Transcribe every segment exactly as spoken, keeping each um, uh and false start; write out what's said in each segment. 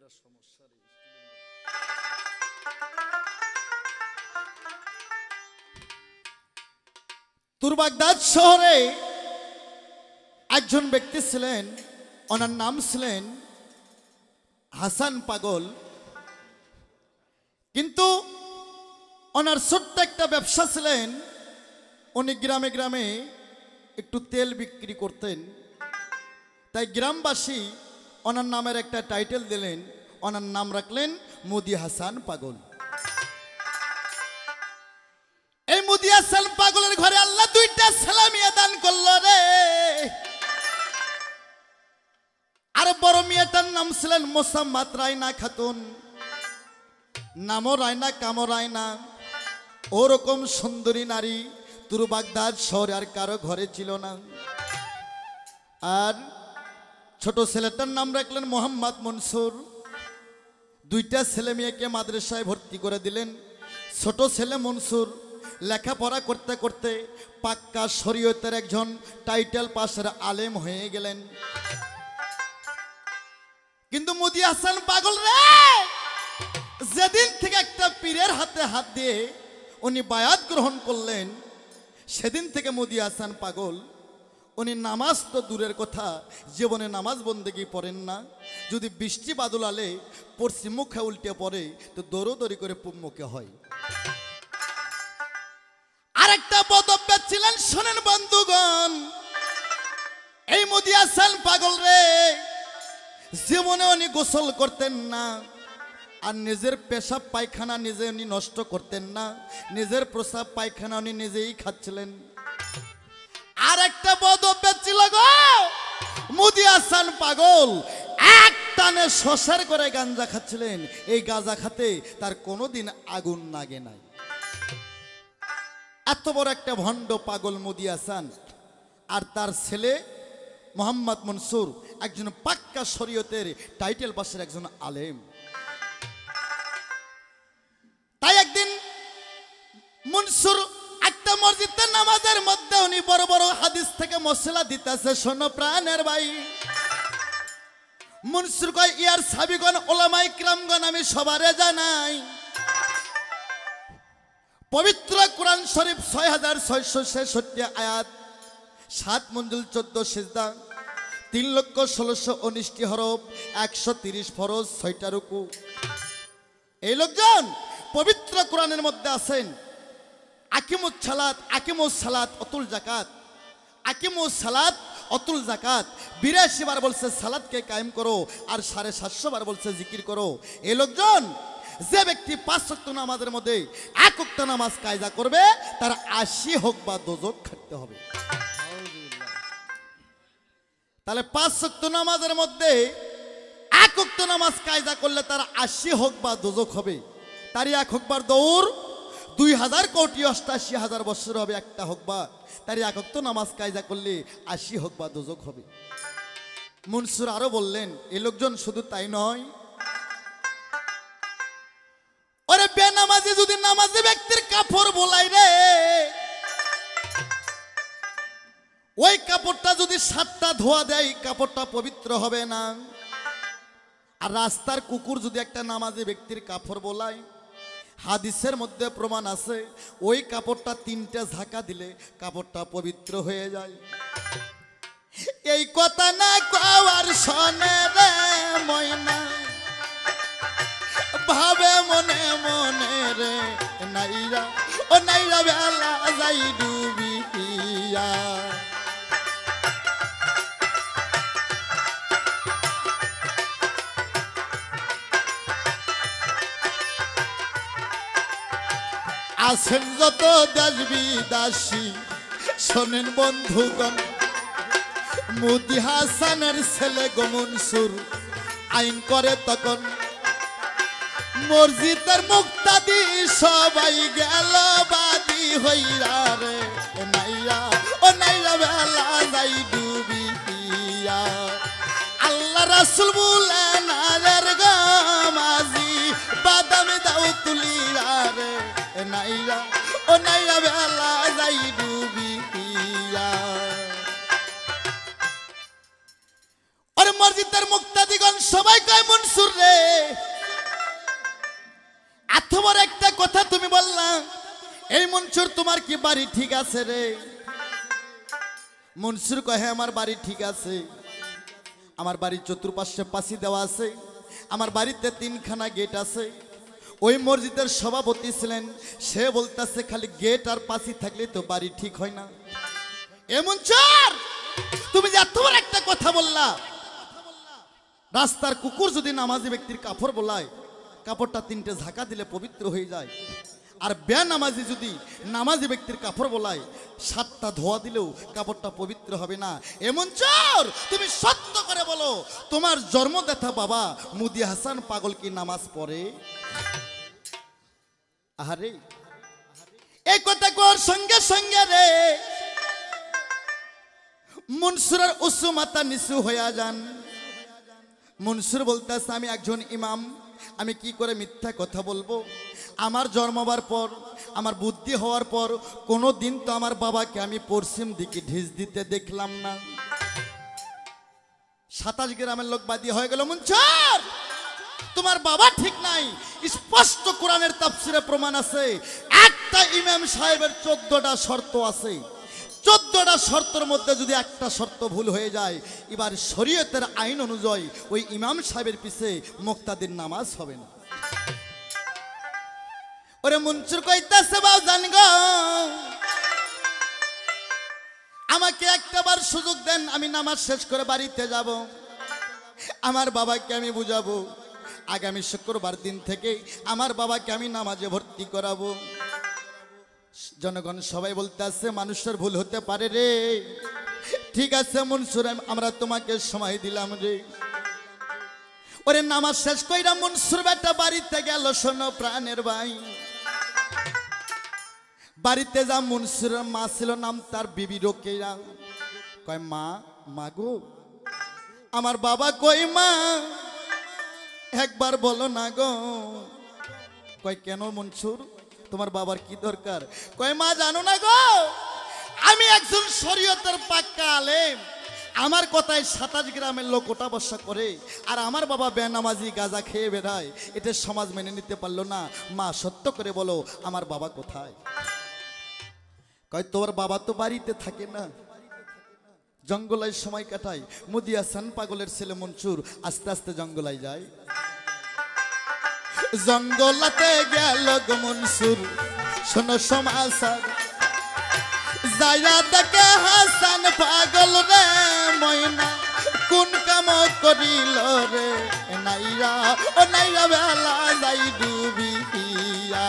তুরবাগদাদ শহরে একজন ব্যক্তি ছিলেন, ওনার নাম ছিলেন হাসান পাগল। কিন্তু ওনার ছোট্ট একটা ব্যবসা ছিলেন, উনি গ্রামে গ্রামে একটু তেল বিক্রি করতেন। তাই গ্রামবাসী ওনার নামের একটা টাইটেল দিলেন, ওনার নাম রাখলেন মুদি হাসান পাগল। এই মুদি হাসান পাগলের ঘরে আল্লাহ দুইটা ছেলে মেয়ে দান করল রে। আর বড় মেয়েটার নাম ছিলেন মোসাম্মত রায়না খাতুন, নামও রায়না কামও রায়না। ওরকম সুন্দরী নারী তুরবাগদাদ শহরে আর কারো ঘরে ছিল না। আর ছোট ছেলেটার নাম রাখলেন মোহাম্মদ মনসুর। দুইটা ছেলে মেয়েকে মাদ্রাসায় ভর্তি করে দিলেন। ছোট ছেলে মনসুর লেখাপড়া করতে করতে পাক্কা শরীয়তের একজন টাইটেল পাশের আলেম হয়ে গেলেন। কিন্তু মুদি হাসান পাগল রে, যেদিন থেকে একটা পীরের হাতে হাত দিয়ে উনি বায়াত গ্রহণ করলেন, সেদিন থেকে মুদি হাসান পাগল উনি নামাজ তো দূরের কথা, জীবনে নামাজ বন্দেগি পড়েন না। যদি বৃষ্টি বাদল আলে পশ্চিম মুখে উল্টে পড়ে তো দৌড়দৌড়ি করে পূব মুখে হয়। আরেকটা বদভ্যাস ছিলেন, শোনেন বন্ধুগণ, এই মুদি হাসান পাগল রে জীবনে উনি গোসল করতেন না, আর নিজের পেশাব পায়খানা নিজে উনি নষ্ট করতেন না, নিজের প্রসাব পায়খানা উনি নিজেই খাচ্ছিলেন। আর একটা বদভ্যাস ছিল গো, মুদি হাসান পাগল এক টানে শশার করে গাঁজা খাচ্ছিলেন। এই গাঁজা খাতে তার কোনোদিন আগুন লাগে নাই। এত বড় একটা ভণ্ড পাগল মুদি হাসান। আর তার ছেলে মোহাম্মদ মনসুর একজন পাক্কা শরীয়তের টাইটেল পাশের একজন আলেম। তাই একদিন মনসুর একটা মসজিদের নামাজের মধ্যে উনি বড় বড় হাদিস থেকে মশলা দিতেছে। শোনো প্রাণের ভাই, মনসুর কয়, ইয়ার সাবিগণ ওলামায়ে কিরামগণ আমি সবারে জানাই, পবিত্র কোরআন শরীফ ছয় হাজার ছয়শো ছেষট্টি আয়াত, সাত মঞ্জুল চোদ্দ সিজদা, তিন লক্ষ ষোলোশো উনিশটি হরফ, একশো তিরিশ ফরজ, ছয়টা রুকু। এই লোকজন পবিত্র কোরআনের মধ্যে আছেন। আকিমুস সালাত, আকিমুস সালাত অতুল জাকাত, আকিমুস সালাত অতুল জাকাত। বিরাশি বার বলছে সালাতকে কায়েম করো, আর সাড়ে সাতশো বার বলছে জিকির করো। এই লোকজন, যে ব্যক্তি পাঁচ ওয়াক্ত নামাজের মধ্যে এক ওয়াক্ত নামাজ কায়দা করবে, তার আশি হোক বা দোজখ খাটতে হবে। তাহলে পাঁচ ওয়াক্ত নামাজের মধ্যে এক ওয়াক্ত নামাজ কায়দা করলে তার আশি হোক বা দোজখ হবে। তারই এক হোকবার দৌড় দুই হাজার কোটি অষ্টাশি হাজার বছর হবে একটা হোক বা, তারই এক ওয়াক্ত নামাজ কায়দা করলে আশি হোক বা দোজখ হবে। মনসুর আরো বললেন, এই লোকজন শুধু তাই নয়, ওরে বেনামাজি যদি নামাজি ব্যক্তির কাপড় বোলাই রে, ওই কাপড়টা যদি সাতটা ধোয়া দেয় কাপড়টা পবিত্র হবে না। আর রাস্তার কুকুর যদি একটা নামাজি ব্যক্তির কাপড় বোলায়, হাদিসের মধ্যে প্রমাণ আছে ওই কাপড়টা তিনটা ঝাঁকা দিলে কাপড়টা পবিত্র হয়ে যায়। এই কথা না কওয়ার শোনে রে ময়না, ভাবে মনে মনে রে নাইরা, ও নাইরা বেলা যাই ডুবিয়া। আছেন যত দেশ বিদেশি, শোনেন বন্ধুগণ, মুদি হাসানের ছেলে গো মনসুর আইন করে তখন। মসজিদের মুক্তাদি সবাই গেল বাদী হইরা রে নাইরা, ও নাইরা বেলা যাই ডুবিয়া। আল্লাহ রাসূল বলেন আরের গামাজি বাদামি দাও তুলিরা রে নাইরা, ও নাইরা বেলা যাই ডুবিয়া। আরে মসজিদের মুক্তাদিগণ সবাই কয় মনসুর রে এত বড় একটা কথা তুমি বললা, এই মনসুর তোমার কি বাড়ি ঠিক আছে রে? মনসুর কয় হ্যাঁ আমার বাড়ি ঠিক আছে, আমার বাড়ির চতুর্পাশে পাঁচি দেওয়া আছে, আমার বাড়িতে তিনখানা গেট আছে। ওই মসজিদের সভাপতি ছিলেন, সে বলতেছে খালি গেট আর পাঁচি থাকলে তো বাড়ি ঠিক হয় না। এমন চোর তুমি যে এত বড় একটা কথা বললা, রাস্তার কুকুর যদি নামাজি ব্যক্তির কাপড় বলায় কাপড়টা তিনটে ঝাঁকা দিলে পবিত্র হয়ে যায়, আর বেনামাজি যদি নামাজি ব্যক্তির কাপড় বলায় সাতটা ধোয়া দিলেও কাপড়টা পবিত্র হবে না। এমন চোর তুমি সত্য করে বলো, তোমার জন্মদাতা বাবা মুদি হাসান পাগল কি নামাজ পড়ে? আরে এই কথা কোর সঙ্গে সঙ্গে রে মনসুরের উঁচু মাথা নিচু হইয়া যান। মনসুর বলতেছে আমি একজন ইমাম, আমি কি করে মিথ্যা কথা বলবো? আমার জন্মাবার পর, আমার বুদ্ধি হওয়ার পর কোনো দিন তো আমার বাবাকে আমি পশ্চিম দিকে ঢিস দিতে দেখলাম না। সাতাশ গ্রামের লোক বাদী হয়ে গেল। মনসুর তোমার বাবা ঠিক নাই, স্পষ্ট কোরআনের তাফসিরে প্রমাণ আছে। একটা ইমাম সাহেবের চোদ্দটা শর্ত আছে, চোদ্দটা শর্তের মধ্যে যদি একটা শর্ত ভুল হয়ে যায়, এবার শরীয়তের আইন অনুযায়ী ওই ইমাম সাহেবের পিছে মুক্তাদির নামাজ হবে না। ওরে মনসুর কইতাছে বাউ জান গো, আমাকে একটাবার সুযোগ দেন, আমি নামাজ শেষ করে বাড়িতে যাব, আমার বাবাকে আমি বুঝাবো, আগামী শুক্রবার দিন থেকে আমার বাবাকে আমি নামাজে ভর্তি করাবো। জনগণ সবাই বলতে আছে মানুষের ভুল হতে পারে রে, ঠিক আছে মনসুর আমরা তোমাকে সময় দিলাম রে। ওরে নামাজ শেষ কইরা মনসুর বেটা বাড়িতে গেল। শোনো প্রাণের ভাই, বাড়িতে যা মনসুরের মা ছিল, নাম তার বিবি রোকেয়া। কয় মা, মা গো আমার বাবা কই মা, একবার বলো না গো। কয় কেন মনসুর, তোমার বাবার কি দরকার? কয় মা জানো না গো, আমি একজন শরীয়তের পাক্কা আলেম, আমার কথায় সাতাশ গ্রামের লোক ওটা বসা করে, আর আমার বাবা বেনামাজি গাঁজা খেয়ে বেড়ায়, এটা সমাজ মেনে নিতে পারলো না। মা সত্য করে বলো আমার বাবা কোথায়? কয় তোর বাবা তো বাড়িতে থাকে না, জঙ্গলায় সময় কাটায়। মুদি হাসান পাগলের ছেলে মনসুর আস্তে আস্তে জঙ্গলায় যায়। জঙ্গলাতে গেল গো মনসুর, শোনো সমাচার, যাইরা দেখে হাসান পাগল রে ময়না কোন কাম করিল রে, নাইরা ও নাইরা বেলা যাই ডুবিয়া।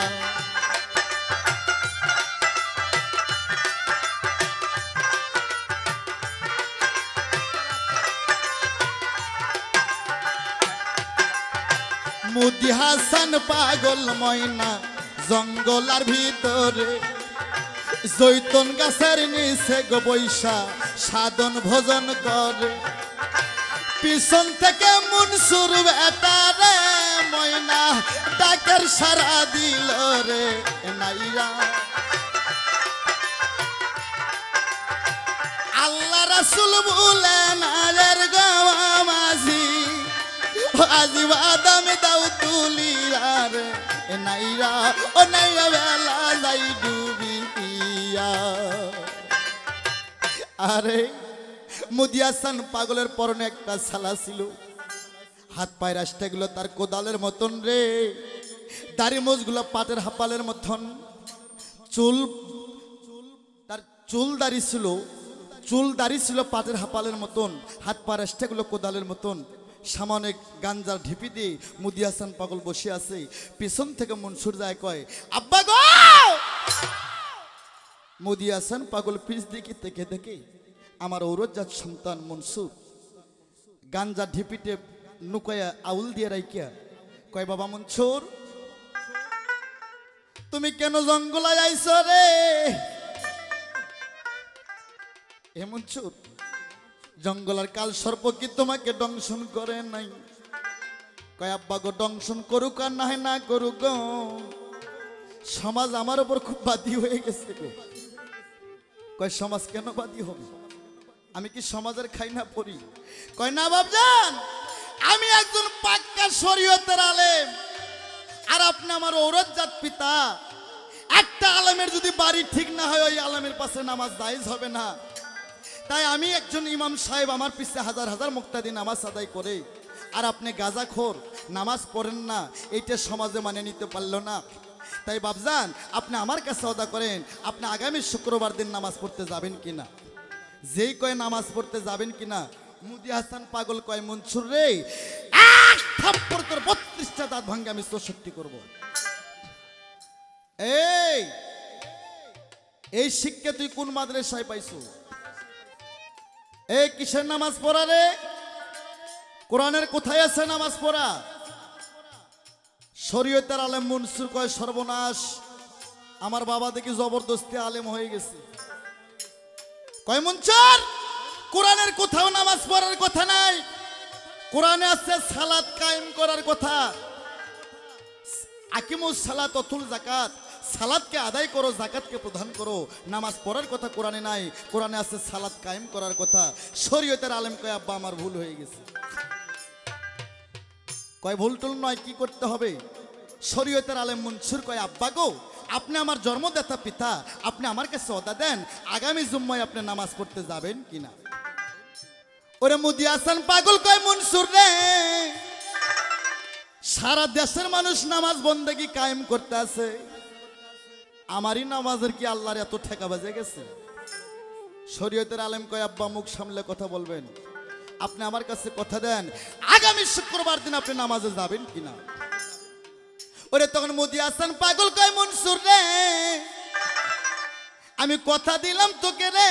মুদি হাসান পাগল ময়না জঙ্গলার ভিতরে, জৈতন গাছের নিচে গো বৈশা সাধন ভোজন করে। পিছন থেকে মনসুর বেটা রে ময়না ডাকের সারা দিল রে, নাইরা আল্লাহ রাসূল বলেন আলের গাওয়া মাঝি, আজি বাদামে দাও তুলিয়া রে, নাইরা ও নাইরা বেলা যাই ডুবিয়া। আরে মুদি হাসান পাগলের পরনে একটা ছালা ছিল, হাত পায়ের রাস্তাগুলো তার কোদালের মতন রে, দাড়ি মোজগুলো পাটের হাপালের মতন, চুল তার চুল দাড়ি ছিল, চুল দাড়ি ছিল পাটের হাপালের মতন, হাত পায়ের রাস্তাগুলো কোদালের মতন। সামনে গাঞ্জার ঢিপি দিয়ে মুদি হাসান পাগল বসে আছে। পিছন থেকে মনসুর যায় কয় আব্বা গো। মুদি হাসান পাগল পিছ দিকে থেকে দেখে আমার ঔরজাত সন্তান মনসুর গাঞ্জা ঢিপিতে নুকায়া আউল দিয়ে রাইকিয়া কয় বাবা মনসুর তুমি কেন জঙ্গলায় আইছো রে? এ মনসুর জঙ্গলার কাল সর্প কি তোমাকে দংশন করে নাই? কয় আব্বা গো দংশন করুক আর না হয় না করুক গো, সমাজ আমার উপর খুব বাদী হয়ে গেছে গো। কয় সমাজ কেন বাদী হবে? আমি কি সমাজের খাই না পড়ি? কয় না বাপজান, আমি একজন পাক্কা শরীয়তের আলেম, আর আপনি আমার ঔরতজাত পিতা। একটা আলেমের যদি বাড়ি ঠিক না হয়, ওই আলেমের পাশে নামাজ জায়েজ হবে না। তাই আমি একজন ইমাম সাহেব, আমার পিছে হাজার হাজার মুক্তাদি নামাজ আদায় করে, আর আপনি গাঁজাখোর, নামাজ পড়েন না, এইটা সমাজে মানে নিতে পারলো না। তাই বাপজান, আপনি আমার কাছে ওয়াদা করেন, আপনি আগামী শুক্রবার দিন নামাজ পড়তে যাবেন কিনা? যেই কয় নামাজ পড়তে যাবেন কিনা, মুদি হাসান পাগল কয় মনসুর রে, এক থাপ্পড় তোর বত্রিশটা দাঁত ভাঙ্গে আমি চৌষট্টি করব। এই এই শিক্ষা তুই কোন মাদ্রাসায় পাইছো? এই কিসের নামাজ পড়া রে? কোরআনের কোথায় আছে নামাজ পড়া? শরীয়তের আলেম মনসুর কয় সর্বনাশ, আমার বাবা দেখি জবরদস্তি আলেম হয়ে গেছে। কয় মনসুর, কোরআনের কোথাও নামাজ পড়ার কথা নাই, কোরআনে আছে সালাত কায়েম করার কথা। আকিমুস সালাত অতুল যাকাত, সালাতকে আদায় করো, যাকাতকে প্রদান করো। নামাজ পড়ার কথা কোরআনে নাই, কোরআনে আছে সালাত কায়েম করার কথা। শরীয়তের আলেম কয় আব্বা আমার ভুল হয়ে গেছে। কয় ভুল টুল নয়, কি করতে হবে? শরীয়তের আলেম মনসুর কয় আব্বা গো, আপনি আমার জন্মদাতা পিতা, আপনি আমার কাছে ওয়াদা দেন, আগামী জুম্মায় আপনি নামাজ পড়তে যাবেন কিনা? ওরে মুদি হাসান পাগল কয় মনসুর রে, সারা দেশের মানুষ নামাজ বন্দেগি কায়েম করতে আছে, আমারই নামাজের কি আল্লাহর এত ঠেকা বাজে গেছে? শরীয়তের আলেম কয় আব্বা মুখ সামলে কথা বলবেন, আপনি আমার কাছে কথা দেন, আগামী শুক্রবার দিন আপনি নামাজে যাবেন কিনা? ওরে তখন মুদি হাসান পাগল কয় মনসুর রে, আমি কথা দিলাম তোকে রে,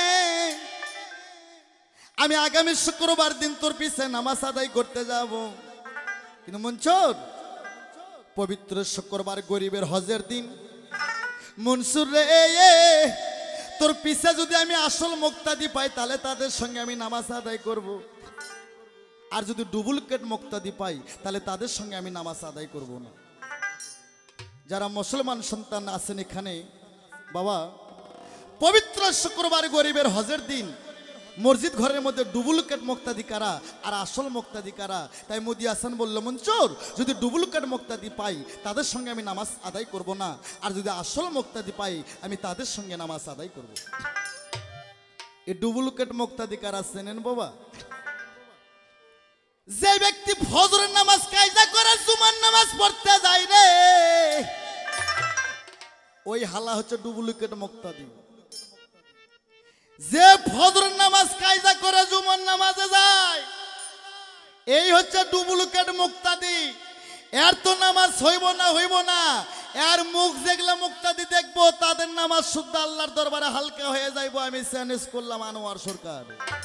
আমি আগামী শুক্রবার দিন তোর পিছে নামাজ আদায় করতে যাব। কিন্তু মনসুর, পবিত্র শুক্রবার গরিবের হজের দিন, মনসুর রে তোর পিছে যদি আমি আসল মুক্তাদি পাই, তাহলে তাদের সঙ্গে আমি নামাজ আদায় করব, আর যদি ডুপ্লিকেট মুক্তাদি পাই, তাহলে তাদের সঙ্গে আমি নামাজ আদায় করব না। যারা মুসলমান সন্তান আছেন এখানে, বাবা, পবিত্র শুক্রবার গরিবের হজের দিন মসজিদ ঘরের মধ্যে ডুপ্লিকেট মুক্তাদি কারা আর আসল মুক্তাদি কারা? তাই মুদি হাসান বলল মনসুর, যদি ডুপ্লিকেট মুক্তাদি পাই তাদের সঙ্গে আমি নামাজ আদায় করব না, আর যদি আসল মুক্তাদি পাই আমি তাদের সঙ্গে নামাজ আদায় করব। এই ডুপ্লিকেট মুক্তাদি কারা চেনেন বাবা? যে ব্যক্তি ফজরের নামাজ কায়দা করে জুমার নামাজ পড়তে যায় রে, ওই হালা হচ্ছে ডুপ্লিকেট মুক্তাদি। যে ফজরের নামাজ কায়দা করে জুমার নামাজে যায়, এই হচ্ছে ডুপ্লিকেট মুক্তাদি। এর তো নামাজ হইব না হইব না, এর মুখ যেগুলা মুক্তাদি দেখবো তাদের নামাজ শুদ্ধ আল্লাহর দরবারে হালকা হয়ে যাইব। আমি চ্যালেঞ্জ করলাম আনোয়ার সরকার।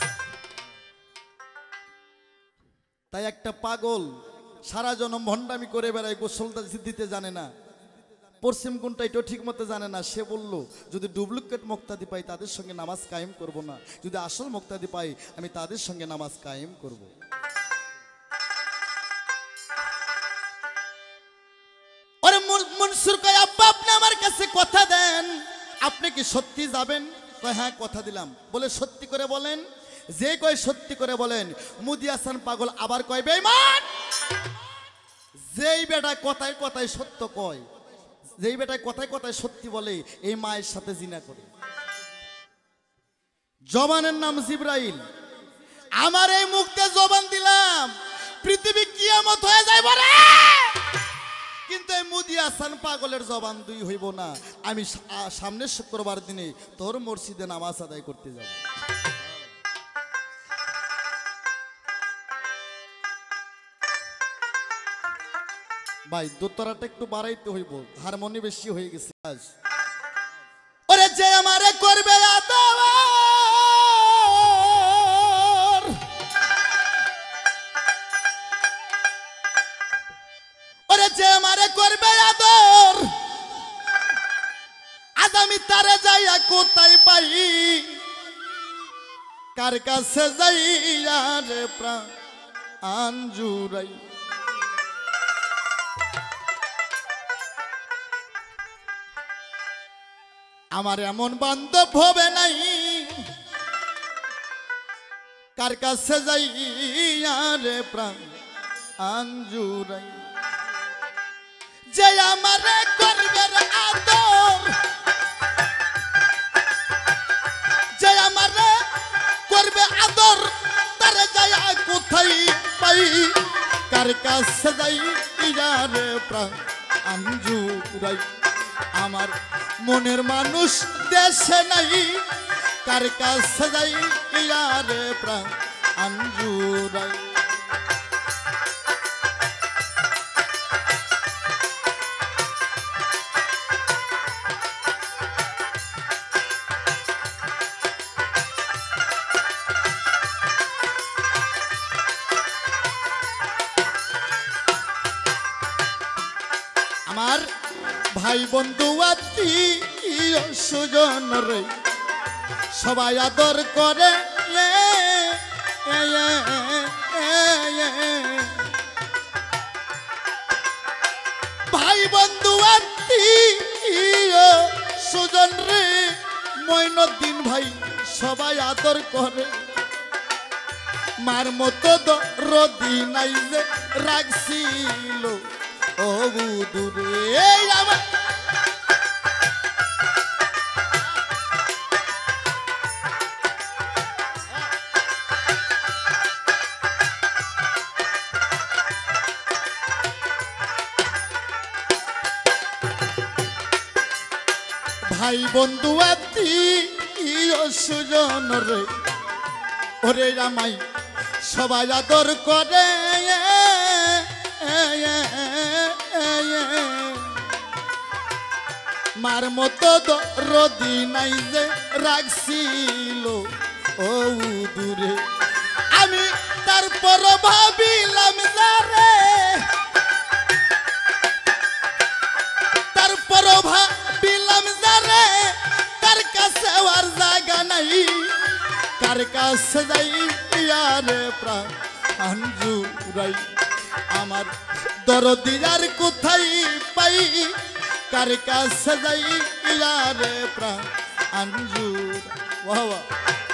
তাই একটা পাগল সারা জনম ভণ্ডামি করে বেড়ায়, গোসলটা দিতে জানে না, পশ্চিম কোনটা এটাও ঠিক মতো জানে না। সে বলল যদি ডুপ্লিকেট মুক্তাদি পাই তাদের সঙ্গে নামাজ কায়েম করব না, যদি আসল মুক্তাদি পাই আমি তাদের সঙ্গে নামাজ কায়েম করব। আরে মনসুর কয় আব্বা আপনি আমার কাছে কথা দেন, আপনি কি সত্যি যাবেন? কয় হ্যাঁ কথা দিলাম। বলে সত্যি করে বলেন। যে কয় সত্যি করে বলেন। মুদি হাসান পাগল আবার কয় বেঈমান, যেই বেটা কথায় কথায় সত্য কয়, যেই বেটায় কথায় কথায় সত্যি বলে, এই মায়ের সাথে জিনা করে। জবানের নাম জিব্রাইল। আমার এই মুখে জবান দিলাম, পৃথিবী কিয়ামত হয়ে যাইব রে, কিন্তু এই মুদি হাসান পাগলের জবান দুই হইব না। আমি সামনের শুক্রবার দিনে তোর মসজিদে নামাজ আদায় করতে যাব। ভাই দোতরাটা একটু বাড়াইতে হইব, হারমোনি বেশি হয়ে গেছে আজ। ওরে যে আমারে করবে আদর, ওরে যে আমারে করবে আদর, আজ আমি তারে যাইয়া কোথায় পাই, কার কাছে যাইয়া রে প্রাণ জুড়াই। আমার এমন বান্ধব হবে নাই, কার কাছে যাইয়া রে প্রাণ আঞ্জুরাই যে আমারে করবে আদর যে আমারে করবে আদর তারে যায় কোথায় পাই কার কাছে যাইয়া রে প্রাণ আঞ্জুরাই আমার মনের মানুষ দেশে নাই কার কাছে যাইয়া রে প্রাণ আঞ্জুরাই আমার ভাই বন্ধু আত্মীয় সুজন রে সবাই আদর করে ভাই বন্ধু আত্মীয় সুজন রে মঈনুদ্দিন ভাই সবাই আদর করে মার মতো দরদি নাই যে রাখছিল ও দূরে আমার ভাই বন্ধু আত্মীয় সুজন রে ওরে রামাই সবাই আদর করে মার মতো দরদি নাই যে রাখছিল ও দূরে আমি তারপর ভাবিলাম যারে তারপর ভাবিলাম যারে তার কাছে আর জায়গা নাই কার কাছে যাইয়া রে প্রাণ আঞ্জুরাই আমার দরদি আর কোথায় পাই কার কাছে যাইয়া রে প্রাণ আঞ্জুরাই বাহ বাহ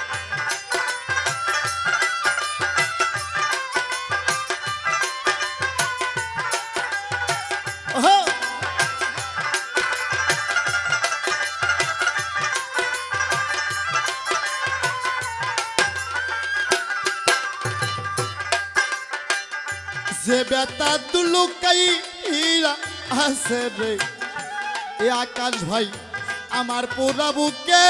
যে বেতা দুলুকাই আছে রে এ আকাশ ভাই আমার পুরা বুকে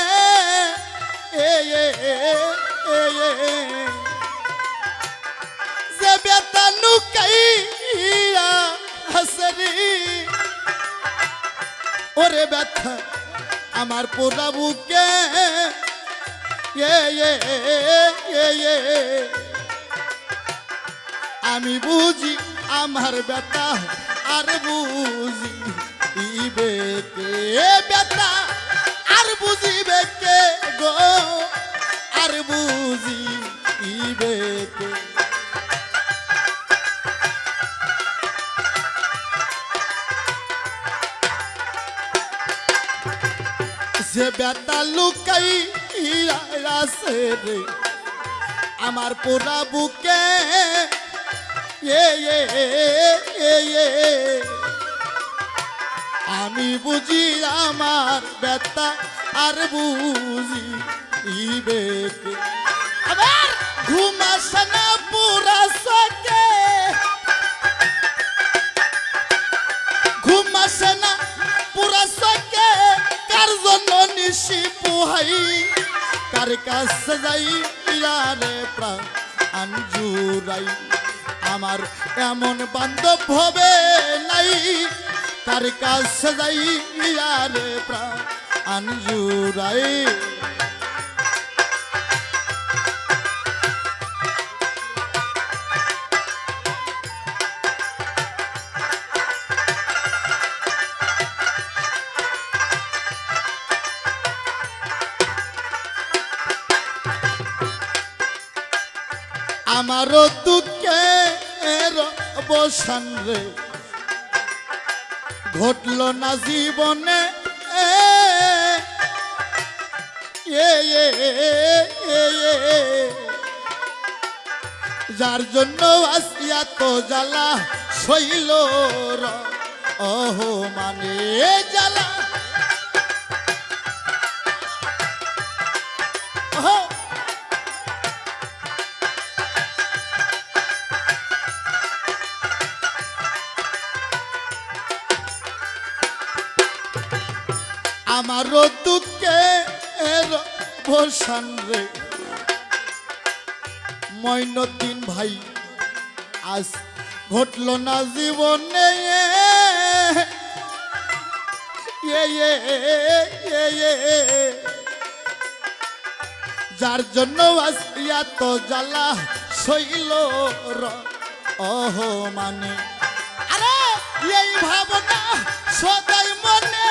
যে বেতা লুকাই আছে রে ওরে ব্যথা আমার পুরা বুকে আমি বুঝি আমার ব্যথা আর বুঝি ইবে কে ব্যথা আর বুঝিবে কে গো আর বুঝি ইবে কে যে ব্যথা লুকাই আছে রে আমার পুরা বুকে আমি বুঝি আমার ব্যথা আর বুঝি ইবে কে আবার ঘুম আসে না পুরা সকে ঘুম আসে না পুরা সকে কার জন্য নিশি পোহাই কার কাছে যাইয়া রে প্রাণ আঞ্জুরাই আমার এমন বান্ধব হবে নাই কার কাছে যাইয়া রে প্রাণ আঞ্জুরাই আমারও দুঃখের অবসান রে ঘটল না জীবনে যার জন্য আসিয়া তো জ্বালা শৈল ওহ মানে জ্বালা আমারও দুঃখে ভোসান রে মইনুদ্দিন ভাই আজ ঘটল না জীবনে যার জন্য আজ এত জ্বালা শৈল ওহ মানে আরে এই ভাবনা সদাই মনে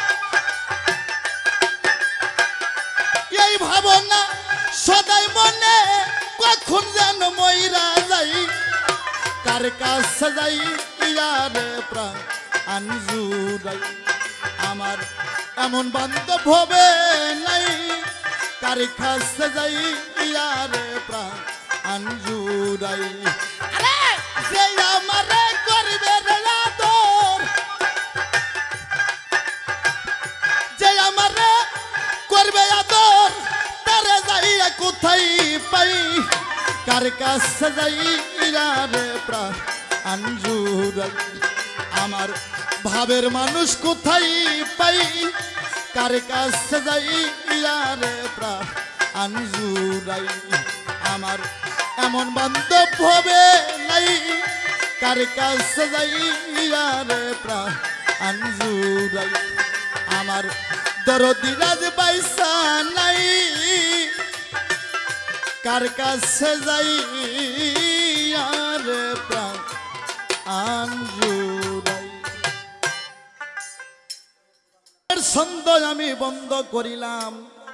এই ভাবনা সদাই মনে কখন যেন মইরা যাই কার কাছে যাই ইয়ারে প্রাণ আনজুরাই আমার এমন বান্ধব হবে নাই কার কাছে যাই ইয়ারে প্রাণ আনজুরাই আরে যে আমারে করবে রে আদর যে আমারে করবে আদর তারে যাইয়া কোথায় পাই কার কাছে যাই রে প্রাণ আনজুরাই আমার ভাবের মানুষ কোথায় পাই কার কাছে যাই রে প্রাণ আনজুরাই আমার এমন বান্ধব হবে নাই কার কাছে যাই রে প্রাণ আনজুরাই আমার দরদি রাজ বাইসা নাই কার কাছে যাই রে প্রাণ আনজুরাই ছন্দ আমি বন্ধ করিলাম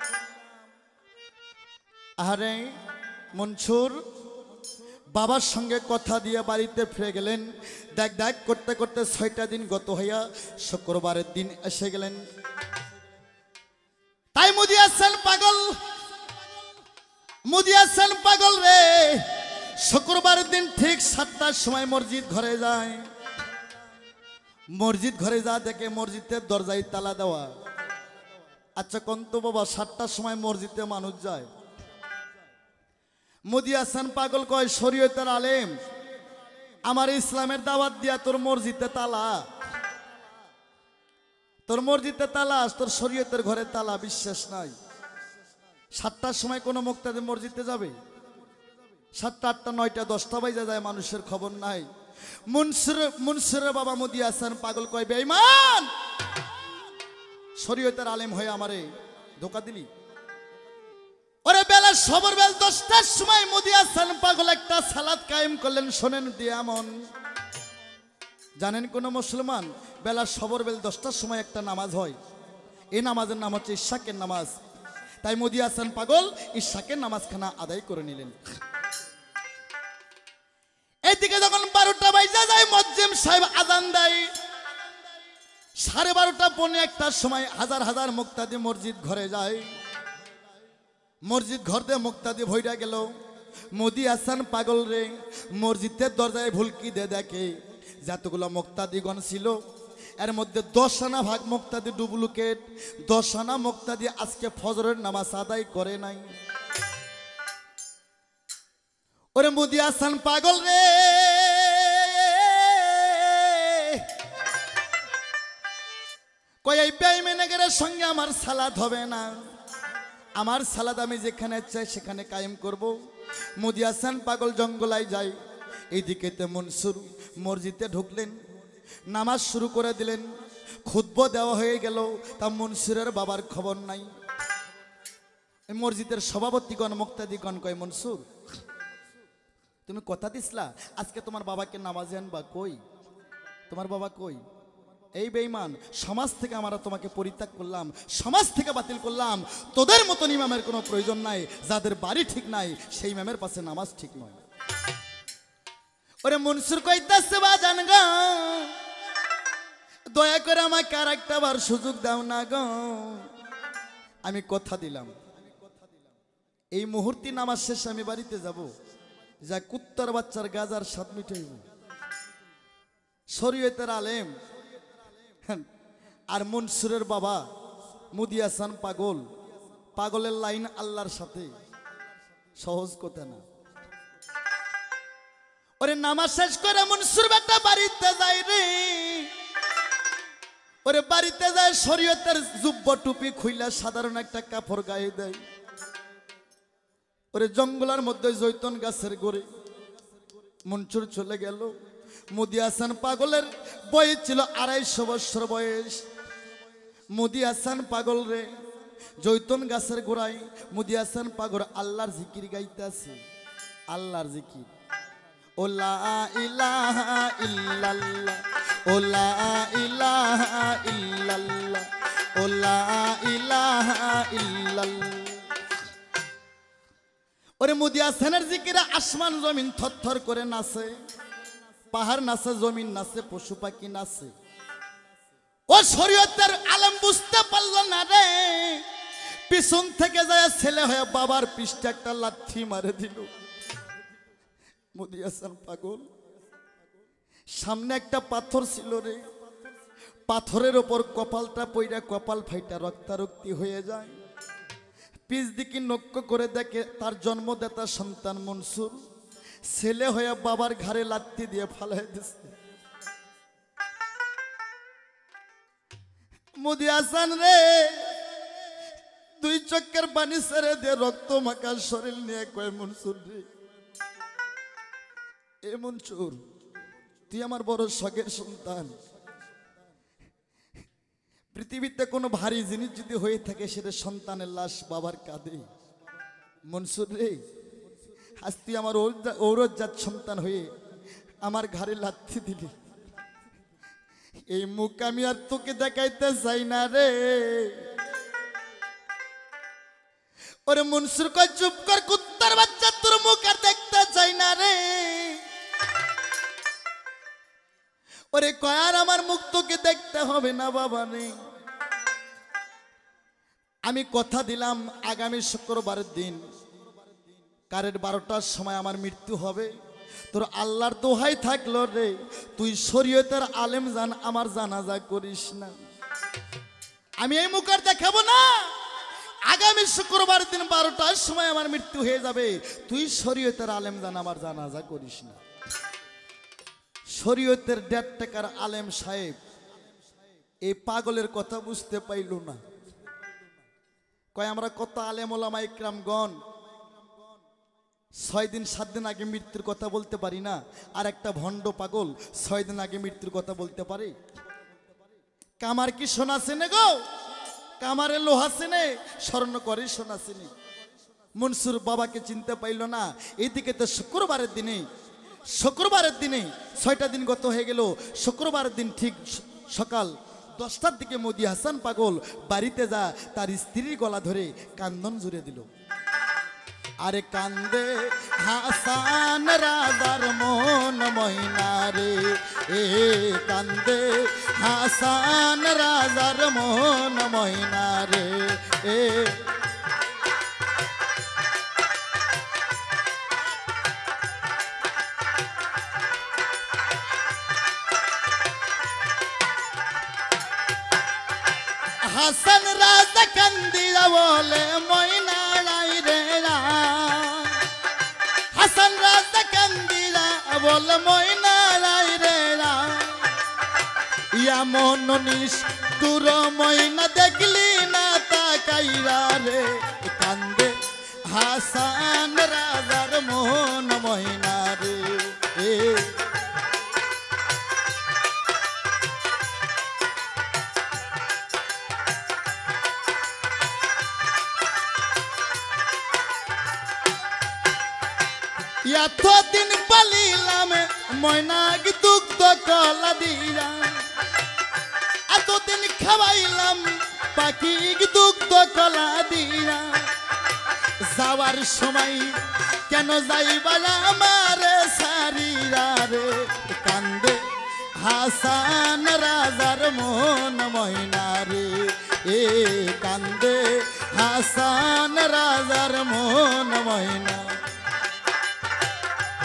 আরে মনসুর বাবার সঙ্গে কথা দিয়ে বাড়িতে ফিরে গেলেন দেখ দেখ করতে করতে ছয়টা দিন গত হইয়া শুক্রবারের দিন এসে গেলেন তাই মুদি হাসান পাগল মুদি হাসান পাগল রে শুক্রবারের দিন ঠিক সাতটার সময় মসজিদ ঘরে যায় মসজিদ ঘরে যা দেখে মসজিদের দরজায় তালা দেওয়া আচ্ছা কন্ত বাবা সাতটার সময় মসজিদে মানুষ যায় মুদি হাসান পাগল কয় শরীয়তের আলেম আমার ইসলামের দাওয়াত দিয়া তোর মসজিদে তালা তোর মসজিদে তালা তোর শরীয়তের ঘরে তালা বিশ্বাস নাই সাতটার সময় কোনো মুক্তাদি মসজিদে যাবে সাতটা আটটা নয়টা দশটা বাজে যায় মানুষের খবর নাই মুনসির মুনসিরের বাবা মুদি হাসান পাগল কয় বেঈমান শরীয়তের আলেম হয়ে আমারে ধোকা দিলি ওরে বেলা সবর বেল দশটার সময় মুদি হাসান পাগল একটা সালাত কায়েম করলেন শোনেন দিয়ামন জানেন কোন মুসলমান বেলা সবর বেল দশটার সময় একটা নামাজ হয় এই নামাজের নাম হচ্ছে ইশাকের নামাজ তাই মুদি হাসান পাগল ইশাকের নামাজখানা আদায় করে নিলেন এদিকে যখন বারোটা বাজে যায় মুয়াজ্জিন সাহেব আযান দেয় সাড়ে বারোটা পৌনে একটার সময় হাজার হাজার মুক্তাদি মসজিদ ঘরে যায় মসজিদ ঘর দিয়ে মুক্তাদি ভইরা গেল মুদি হাসান পাগল রে মসজিদের দরজায় ভুলকি দে দেখে যতগুলো মুক্তাদিগণ ছিল এর মধ্যে দশ আনা ভাগ মুক্তাদি ডুপ্লিকেট দশ আনা মুক্তাদি আজকে ফজরের নামাজ আদায় করে নাই ওরে মুদি হাসান পাগল রে কই এই বেঈমানের সঙ্গে আমার সালাত হবে না আমার সালাত আমি যেখানে চাই সেখানে কায়েম করব মুদি হাসান পাগল জঙ্গলায় যায় এইদিকে তে মনসুর মসজিদে ঢুকলেন নামাজ শুরু করে দিলেন খুতবা দেওয়া হয়ে গেল তা মনসুরের বাবার খবর নাই মসজিদের সভাপতিগণ মুক্তাদিগণ কয় মনসুর তুমি কথা দিসলা আজকে তোমার বাবাকে নামাজে আনবা কই তোমার বাবা কই এই বেঈমান সমাজ থেকে আমরা তোমাকে পরিত্যাগ করলাম সমাজ থেকে বাতিল করলাম তোদের মতন ইমামের কোনো প্রয়োজন নাই যাদের বাড়ি ঠিক নাই সেই ইমামের পাশে নামাজ ঠিক নয় ওরে মনসুর কইতাছে বাজান গো দয়া করে আমাকে আর একটা বার সুযোগ দাও না গো আমি কথা দিলাম এই মুহূর্তে নামাজ শেষে আমি বাড়িতে যাব যা কুত্তার বাচ্চার গাজার স্বাদ মিটাইব। শরীয়তের আলেম আর মনসুরের বাবা মুদি হাসান পাগল। পাগলের লাইন আল্লাহর সাথে, সহজ কথা না। ওরে নামাজ শেষ করে মনসুর বেটা বাড়িতে যায় রে। ওরে বাড়িতে যায় শরীয়তের জুব্ব টুপি খুইলা সাধারণ একটা কাপড় গায়ে দেয়। ওরে জঙ্গলের মধ্যে জৈতন গাছের গোড়ে মনসুর চলে গেল। মুদি হাসান পাগলের বয়স ছিল আড়াইশো বছর বয়স। মুদি হাসান পাগল রে জৈতন গাছের গোড়ায় মুদি হাসান পাগল আল্লাহর জিকির গাইতেছে। আল্লাহর জিকির, ও লা ইলাহা ইল্লাল্লাহ, ও লা ইলাহা ইল্লাল্লাহ, ও লা ইলাহা ইল্লাল্লাহ। ওরে মুদি হাসানের জিকিরে আসমান জমিন থরথর করে নাচে, পাহাড় নাচে, জমিন নাচে, পশু পাখি নাচে। ও শরীয়তের আলেম বুঝতে পারল না রে, পিছন থেকে যায় ছেলে হয়ে বাবার পৃষ্ঠে একটা লাথি মারে দিল। মুদি হাসান পাগল, সামনে একটা পাথর ছিল রে, পাথরের ওপর কপালটা পইরা কপাল ফাইটা রক্তারক্তি হয়ে যায়। পিছ দিকে লক্ষ্য করে দেখে তার জন্মদাতা সন্তান মনসুর ছেলে হয়ে বাবার ঘাড়ে লাথি দিয়ে ফালাই দিছে। মুদি হাসান রে দুই চক্কের পানি ছেড়ে দিয়ে রক্ত মাখা শরীর নিয়ে কয়, মনসুর রে, এ মনসুর, তুই আমার বড় শখের সন্তান। পৃথিবীতে কোনো ভারী জিনিস যদি হয়ে থাকে সেটা সন্তানের লাশ বাবার কাঁধে। মনসুর রে, আজ তুই আমার ঔরজাত সন্তান হয়ে আমার ঘাড়ে লাথি দিলি। এই মুখ আমি আর তোকে দেখাইতে চাই না রে। ওরে মনসুর কয়, চুপ কর কুত্তার বাচ্চা, তোর মুখ আর দেখতে চাই না রে। ওরে কয়, আর আমার মুখ তোকে দেখতে হবে না বাবা রে। আমি কথা দিলাম আগামী শুক্রবারের দিন কারের বারোটার সময় আমার মৃত্যু হবে। তোর আল্লাহর দোহাই থাকলো রে, তুই শরীয়তের আলেম জান, আমার জানাজা করিস না। আমি এই মুখ আর দেখাবো না। আগামী শুক্রবার দিন বারোটার সময় আমার মৃত্যু হয়ে যাবে, তুই শরীয়তের আলেম জান, আমার জানাজা করিস না। শরীয়তের দেড় টাকার আলেম সাহেব এই পাগলের কথা বুঝতে পাইল না। কয়, আমরা কত আলেম ওলামা ইকরামগণ ছয় দিন সাত দিন আগে মৃত্যুর কথা বলতে পারি না, আর একটা ভণ্ড পাগল ছয় দিন আগে মৃত্যুর কথা বলতে পারে? কামার কি সোনা চেনে গো? কামারে লোহা চেনে, স্বর্ণ করে সোনা চেনে। মনসুর বাবাকে চিনতে পাইল না। এইদিকে তো শুক্রবারের দিনে শুক্রবারের দিনে ছয়টা দিন গত হয়ে গেল। শুক্রবারের দিন ঠিক সকাল দশটার দিকে মুদি হাসান পাগল বাড়িতে যা তার স্ত্রীর গলা ধরে কান্দন জুড়ে দিল। আরে কান্দে হাসান রাজার মন ময়না রে, এ কান্দে হাসান রাজার মন ময়না রে, এ হাসান রাজা কান্দিয়া বলে ময়না রাই রে রা। হাসান রাজা কান্দিয়া বলে ময়না রাই রে রা। ইয়া মনিস দূর ময়না দেখলি না তাকাইরা রে, কান্দে হাসান রাজার মন ময়না রে, এ এতদিন পালিলাম ময়নাগ দুগ্ধ কলা দিয়া, এতদিন খাওয়াইলাম পাখি দুগ্ধ কলা দিয়া। যাওয়ার সময় কেন যাইবা আমার সারিরা রে, কান্দে হাসান রাজার মন ময়না রে, এ কান্দে হাসান রাজার মন ময়না।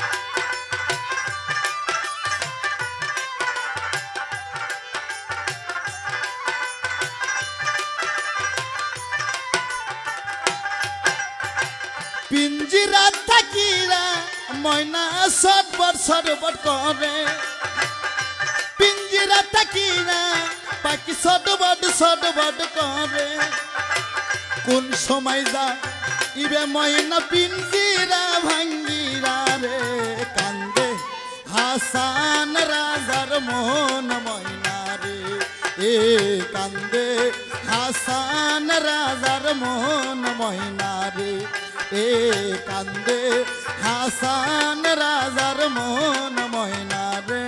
পিঞ্জিরা থাকিরা ময়না সটবট সটবট করে পিঞ্জিরা থাকিরা পাখি সটবট সটবট করে কোন সময় যা ইবে ময়না পিঞ্জিরা ভাঙ্গিরা রে কান্দে হাসান রাজার মন ময়না রে এ কান্দে হাসান রাজার মন ময়না রে এ কান্দে হাসান রাজার মন ময়না রে।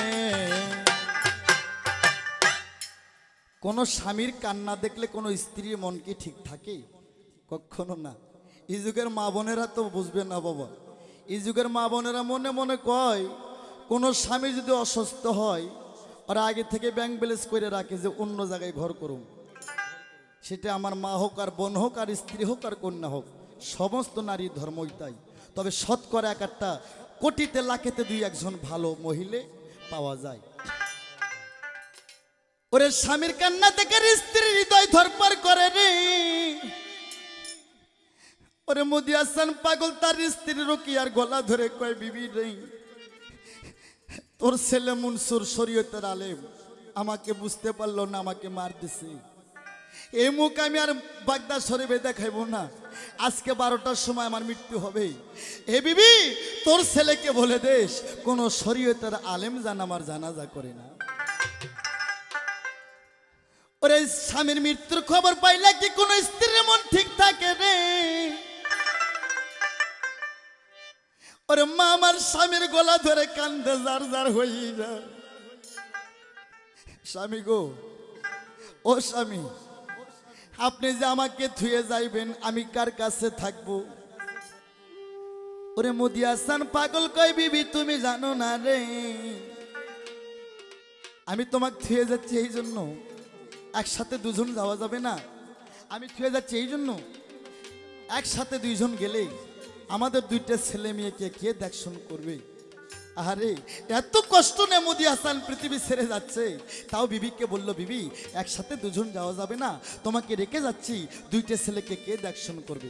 কোন স্বামীর কান্না দেখলে কোন স্ত্রীর মন কি ঠিক থাকে? কখনো না। এই যুগের মা বোনেরা তো বুঝবে না বাবা। এই যুগের মা বোনেরা মনে মনে কয় কোন স্বামী যদি অসুস্থ হয় ওরা আগে থেকে ব্যাংক ব্যালেন্স করে রাখে যে অন্য জায়গায় ঘর করুন। সেটা আমার মা হোক আর বোন হোক আর স্ত্রী হোক আর কন্যা হোক, সমস্ত নারী ধর্মই তাই। তবে শতকরা এক একটা কোটিতে লাখেতে দুই একজন ভালো মহিলা পাওয়া যায়। ওরে স্বামীর কান্না থেকে স্ত্রীর হৃদয় ধরপড় করে রে। ওরে মোদি হাসান পাগল তার স্ত্রীর রুকিয়ার গলা ধরে কয় বিবি রে তোর ছেলে মনসুর শরীয়তের আলেম আমাকে বুঝতে পারলো না, আমাকে মার দিছে। এই মুখ আমি আর বাগদা শরীফে দেখাইব না, আজকে বারোটার সময় আমার মৃত্যু হবে। এ বিবি তোর ছেলেকে বলে দেশ কোন শরীয়তের আলেম যেন আমার জানাজা করে না। ওরে স্বামীর মৃত্যুর খবর পাইলে কি কোন স্ত্রীর মন ঠিক থাকে রে? ওরে মা আমার স্বামীর গলা ধরে কান্দে জার জার হয়ে যায়। স্বামী গো, ও স্বামী আপনি যে আমাকে থুয়ে যাইবেন আমি কার কাছে থাকবো? ওরে মোদি হাসান পাগল কয় বিবি তুমি জানো না রে আমি তোমাকে থুয়ে যাচ্ছি এই জন্য একসাথে দুজন যাওয়া যাবে না। আমি থুয়ে যাচ্ছি এই জন্য একসাথে দুইজন গেলে আমাদের দুইটা ছেলে মেয়েকে কে দেখশন করবে? আরে এত কষ্ট নে মোদি হাসান পৃথিবী ছেড়ে যাচ্ছে, তাও বিবিকে বলল বিবি একসাথে দুজন যাওয়া যাবে না, তোমাকে রেখে যাচ্ছি, দুইটা ছেলেকে কে দেখশন করবে?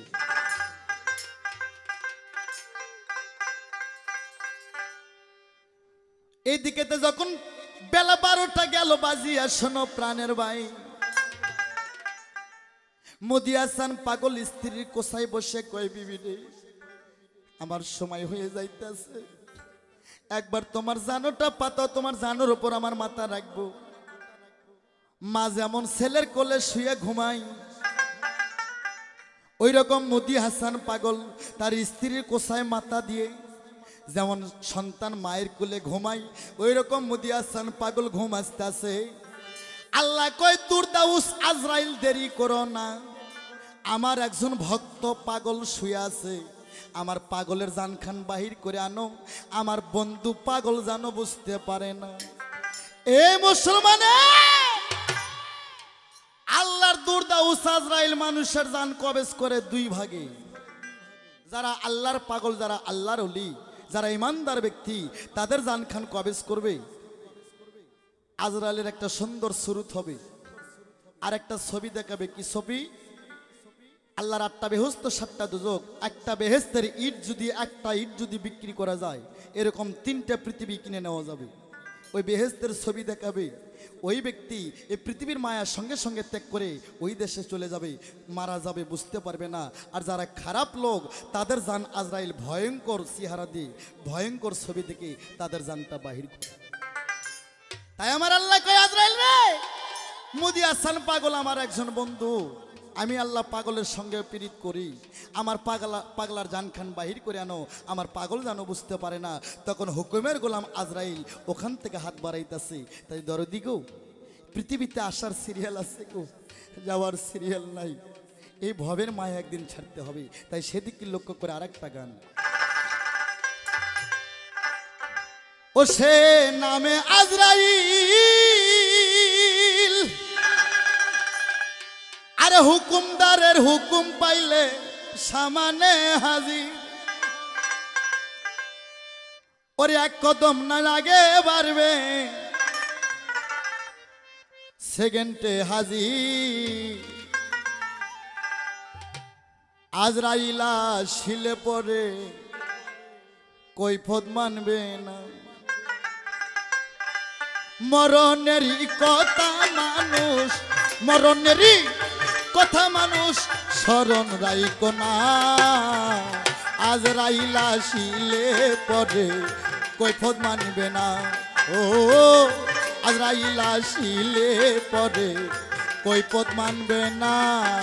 এইদিকে যখন বেলা বারোটা গেল বাজিয়া শোনো প্রাণের ভাই, মোদি হাসান পাগল স্ত্রীর কোসায় বসে কয় বিবি রে আমার সময় হয়ে যাইতেছে, একবার তোমার জানোটা পাতা তোমার জানোর উপর আমার মাথা রাখবো। মা যেমন ছেলের কোলে শুয়ে ঘুমাই ওই রকম মোদি হাসান পাগল তার স্ত্রীর কোসায় মাথা দিয়ে যেমন সন্তান মায়ের কোলে ঘুমাই ওই রকম মোদি হাসান পাগল ঘুম আসতেছে। আল্লাহ কয় তুরদাউস আজরাইল দেরি করো না, আমার একজন ভক্ত পাগল শুয়ে আছে, আমার পাগলের জানখান বাহির করে আনো, আমার বন্ধু পাগল জানো বুঝতে পারে না। এ মুসলমানে আল্লাহর দুরদাউস আজরাইল মানুষের জান কবেজ করে দুই ভাগে, যারা আল্লাহর পাগল, যারা আল্লাহর ওলি, যারা ইমানদার ব্যক্তি তাদের জানখান কবেজ করবে। আজরাইলের একটা সুন্দর সুরুত হবে আর একটা ছবি দেখাবে। কি ছবি? আল্লাহর আটটা বেহেশত সাতটা দুজক, একটা বেহেশতের ইট যদি একটা ইট যদি বিক্রি করা যায় এরকম তিনটা পৃথিবী কিনে নেওয়া যাবে। ওই বেহেশতের ছবি দেখাবে, ওই ব্যক্তি এই পৃথিবীর মায়ার সঙ্গে সঙ্গে ত্যাগ করে ওই দেশে চলে যাবে, মারা যাবে, বুঝতে পারবে না। আর যারা খারাপ লোক তাদের জান আজরাইল ভয়ঙ্কর চেহারা দিয়ে ভয়ঙ্কর ছবি দেখে তাদের জানটা বাহির করে। তাই আমার আল্লাহ কয় আজরাইল রে মোদি হাসান পাগল আমার একজন বন্ধু, আমি আল্লাহ পাগলের সঙ্গে পীড়িত করি, আমার পাগলা পাগলার জানখান বাহির করে আনো, আমার পাগল জানো বুঝতে পারে না। তখন হুকুমের গোলাম আজরাইল ওখান থেকে হাত বাড়াইতেছে। তাই দরদি গো পৃথিবীতে আসার সিরিয়াল আছে গো, যাওয়ার সিরিয়াল নাই, এই ভবের মায়া একদিন ছাড়তে হবে। তাই সেদিকে লক্ষ্য করে আর একটা গান, ও সে নামে আজরাইল আরে হুকুমদারের হুকুম পাইলে সামানে হাজির, ওরে এক কদম না লাগে বাড়বে সেকেন্ডে হাজির। আজরাইলা শিলে পরে কৈফত মানবে না। মরণেরই কথা মানুষ, মরণেরই কথা মানুষ স্মরণ রাইকো না। আজরাইলা শিলে পরে কৈফত মানবে না। ও আজরাইলা শিলে পরে কৈফত মানবে না।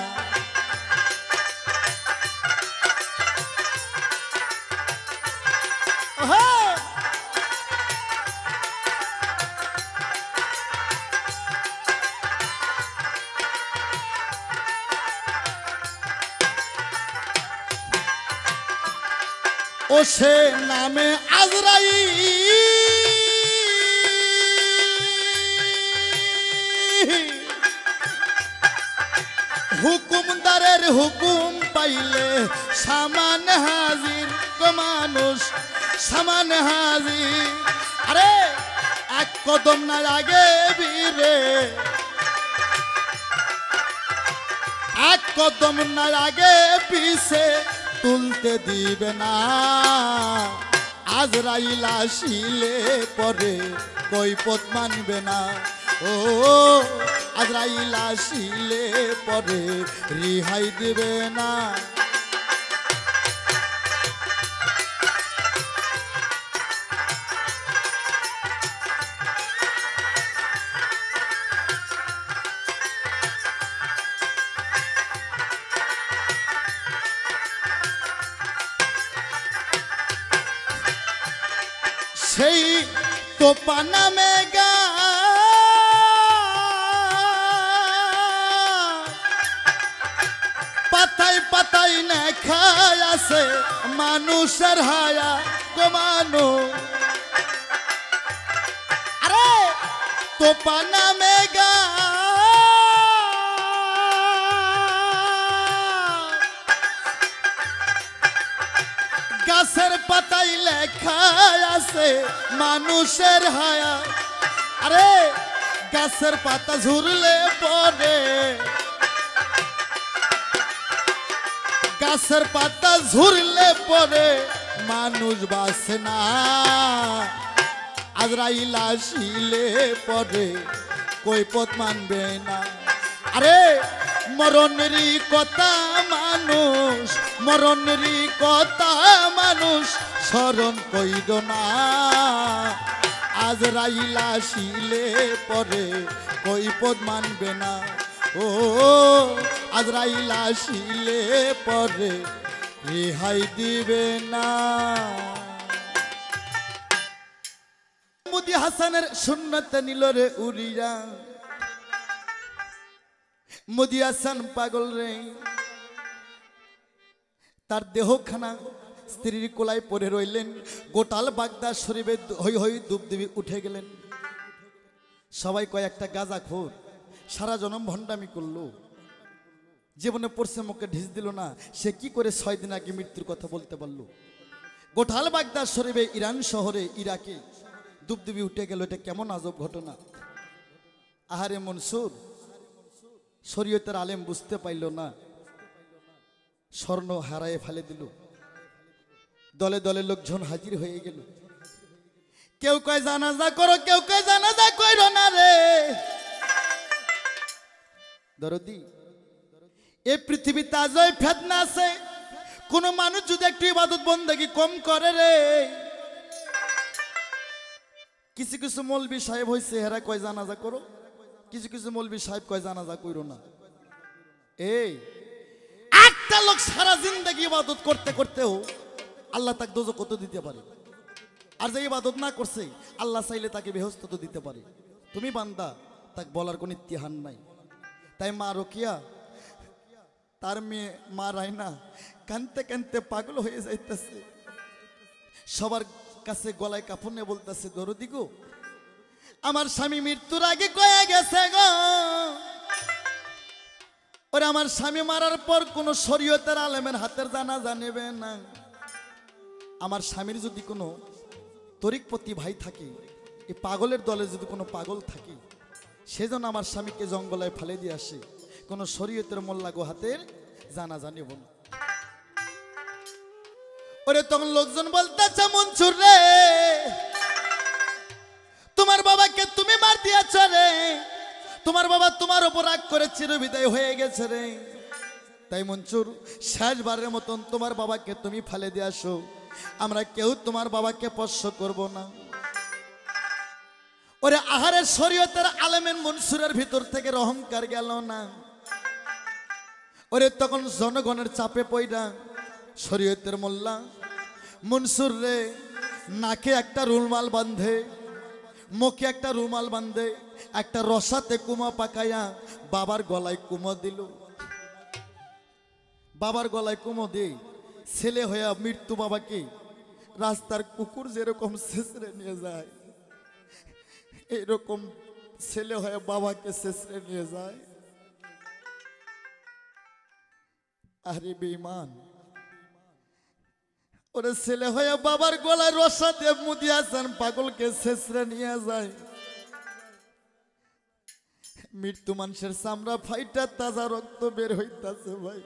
ও সে নামে আজরাইল, হুকুমদারের হুকুম পাইলে সামান হাজির গো মানুষ, সামান হাজির। আরে এক কদম না আগে বীরে, এক কদম না আগে পিছে তুলতে দিবে না। আজরাইলা শিলে পরে কৈফত মানবে না। ও আজরাইলা শিলে পরে রিহাই দিবে না। সেই তোপা নামে গা পাতায় পাতায় না খায় আছে মানুষের হায়া গো মানুষ। আরে তোপা নামে গা গাছের পাতায় লেখা আছে মানুষের হায়া। আরে গাছের পাতা ঝুরলে পরে, গাছের পাতা ঝুরলে পরে মানুষ বাঁচে না। আজরাইলা শিলে পরে কৈফত মানবে না। আরে মরণেরই কথা মানুষ, মরণেরই কথা মানুষ স্মরণ কইর না। আজরাইলা শিলে পরে কৈফত মানবে না। ও আজরাইলা শিলে পরে রেহাই দিবে না। মুদি হাসানের সুন্নত নিল রে উড়িয়া, মুদি হাসান পাগল রে, তার দেহখানা স্ত্রীর কোলায় পড়ে রইলেন। গোটাল বাগদা শরীফে হই হই দুবদুবি উঠে গেলেন। সবাই কয় একটা গাঁজাখোর, সারা জনম ভণ্ডামি করলো, জীবনে পড়ছে মুখে ঢিস দিল না, সে কি করে ছয় দিন আগে মৃত্যুর কথা বলতে পারলো। গোটাল বাগদা শরীফে ইরান শহরে ইরাকে দুবদুবি উঠে গেল। এটা কেমন আজব ঘটনা। আহারে মনসুর, শরীয়তের আলেম বুঝতে পাইল না, স্বর্ণ হারায়ে ফেলে দিল। দলে দলে লোকজন হাজির হয়ে গেল। কেউ কয় জানাজা করো, কেউ কয় জানাজা কইরো না রে। দরদি, এই পৃথিবীতে আজই ফেতনা আছে। কোন মানুষ যদি একটু ইবাদত বন্দেগী কম করে রে, কিছু কিছু মৌলবি সাহেব হয়েছে হেরা কয় জানাজা করো, কিছু কিছু মৌলবি সাহেব কয় জানাজা কইরো না। এই একটা লোক সারা জিন্দেগি ইবাদত করতে করতেও আল্লাহ তাকে দোজখ কত দিতে পারে। আর যে ইবাদত না করছে আল্লাহ চাইলে তাকে বেহেশত তো দিতে পারে। তুমি বান্দা, তাকে বলার কোনো ইতিহান নাই। তাই মা রোকিয়া তার মেয়ে মা রায়না কানতে কানতে পাগল হয়ে যাইতেছে। সবার কাছে গলায় কাপড় নিয়ে বলতেছে, দরদি গো, আমার স্বামী মৃত্যুর আগে কয়ে গেছে গো, ওরে আমার স্বামী মারার পর কোন শরীয়তের আলেমের হাতের জানাজা নেবে না। আমার স্বামীর যদি কোনো তরিকপতি ভাই থাকে, এই পাগলের দলে যদি কোনো পাগল থাকে, সেজন্য আমার স্বামীকে জঙ্গলায় ফেলে দিয়ে আসে, কোনো শরীয়তের মোল্লা গো হাতের জানাজা নেব না। ওরে তখন লোকজন বলতেছে মনসুর রে তোমার বাবাকে তুমি মার দিয়েছ রে, তোমার বাবা তোমার উপর রাগ করে চিরবিদায় হয়ে গেছে রে। তাই মনসুর শেষবারের মতন তোমার বাবাকে তুমি ফেলে দিয়ে আসো, আমরা কেউ তোমার বাবাকে স্পর্শ করব না। ওরে আহারের শরীয়তের আলেমেন মনসুরের ভিতর থেকে অহংকার গেল না। ওরে তখন জনগণের চাপে পড়া শরীয়তের মোল্লা মনসুর রে নাকে একটা রুমাল বাঁধে, মুখে একটা রুমাল বাঁধে, একটা রসাতে কুমা পাকাইয়া বাবার গলায় কুমো দিল। বাবার গলায় কুমো দিয়ে ছেলে হইয়া মৃত্যু বাবাকে রাস্তার কুকুর যেরকম শেষরে নিয়ে যায়, এইরকম ছেলে হয়ে বাবাকে শেষরে নিয়ে যায়। আরে বেঈমান, ওরে ছেলে হয়ে বাবার গলায় রসা দিয়ে মুদিয়াছেন পাগলকে শেষরে নিয়ে যায়। মৃত্যু মানুষের চামড়া ফাইটা তাজা রক্ত বের হইতাছে ভাই।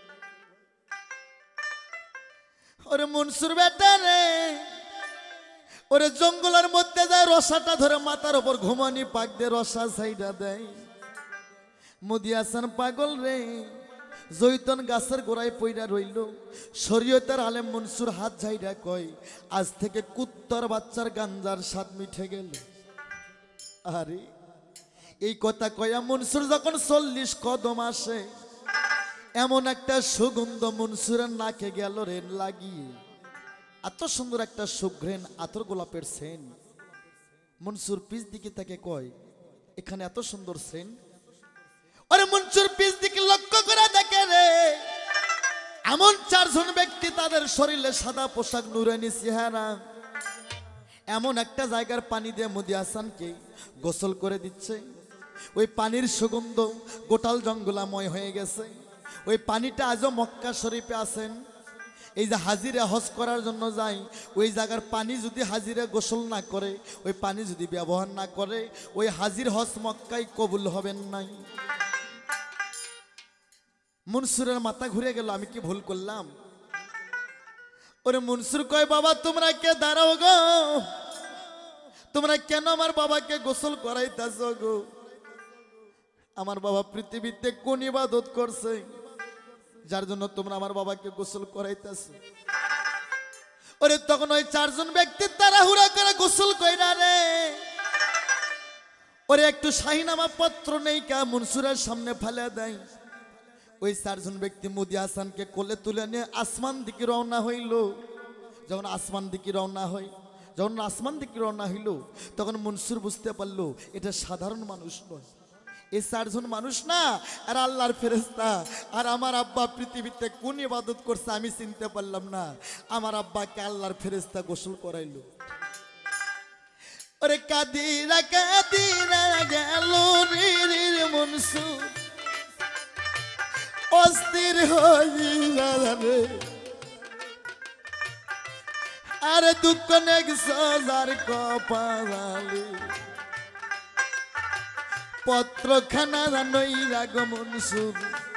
ওরে মনসুর বেটা রে, ওরে জঙ্গলের মধ্যে যায় রসাটা ধরে মাথার উপর ঘুমানি পাক দিয়ে রসা সাইডা দেয়। মুদিয়াছেন পাগল রে জৈতন গাছের গোড়ায় পইরা রইল। শরীয়তের আলেম মনসুর হাত ঝাইরা কয় আজ থেকে কুত্তর বাচ্চার গাঞ্জার স্বাদ মিঠে গেল। আরে এই কথা কয়া মনসুর যখন চল্লিশ কদম আসে, এমন একটা সুগন্ধ মনসুরের নাকে গেল রে লাগিয়ে। এত সুন্দর একটা সুঘ্রাণ আতর গোলাপের সেন। মনসুর পিছ দিকে তাকে কয় এখানে এত সুন্দর সেন। ওরে মনসুর পিছ দিকে লক্ষ্য করে দেখে রে এমন চারজন ব্যক্তি, তাদের শরীরে সাদা পোশাক, নুরানি চেহারা, এমন একটা জায়গার পানি দিয়ে মুদিয়াসানকে গোসল করে দিচ্ছে। ওই পানির সুগন্ধ গোটাল জঙ্গলাময় হয়ে গেছে। ওই পানিটা আজও মক্কা শরীফে আছেন। এই যে হাজিরা হজ করার জন্য যায়, ওই জায়গার পানি যদি হাজিরা গোসল না করে, ওই পানি যদি ব্যবহার না করে, ওই হাজির হজ মক্কায় কবুল হবেন নাই। মনসুরের মাথা ঘুরে গেল, আমি কি ভুল করলাম? ওরে মনসুর কয় বাবা তোমরা কে দাঁড়াও গো, তোমরা কেন আমার বাবাকে গোসল করাইতেছ গো? আমার বাবা পৃথিবীতে কোন ইবাদত করছে যার জন্য তোমরা আমার বাবাকে গোসল করাইতেছ? ওরে তখন ওই চারজন ব্যক্তি তাড়াহুড়া করে গোসল কইরা রে ওরে একটু শাহিনামা পত্র নেই কা মনসুরের সামনে ফেলে দেয়। ওই চারজন ব্যক্তি মুদিয়াসানকে কোলে তুলে নিয়ে আসমান দিকে রওনা হইল। যখন আসমান দিকে রওনা হয়, যখন আসমান দিকে রওনা হইল, তখন মনসুর বুঝতে পারলো এটা সাধারণ মানুষ নয়, এই চারজন মানুষ না, আর আল্লাহর ফেরেশতা। আর আমার আব্বা পৃথিবীতে কোন ইবাদত করছে আমি চিনতে পারলাম না, আমার আব্বাকে আল্লাহর ফেরেশতা গোসল করাইলো। ওরে কাদিরা কাদিরা গেল রে মনসুর, অস্থির হইয়া রে। আরে দুঃখ নেক সাজার কপালে পত্রখানা নই রাগ মনসুর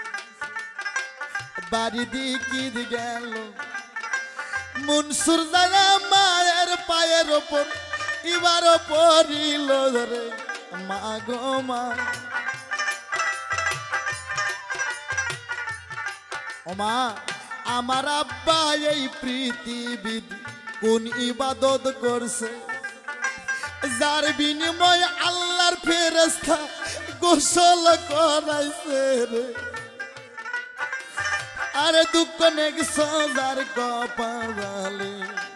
বাড়ি দিকির গেল। মনসুর দাদা মায়ের পায়ের ওপর এবার পড়িল রে মা গো মা। ও মা, আমার আব্বা এই পৃথিবী কোন ইবাদত করছে যার বিনিময় আল্লাহর ফেরেশতা গোসল করাইছে রে। আরে দুঃখ নেক সাজার কপালে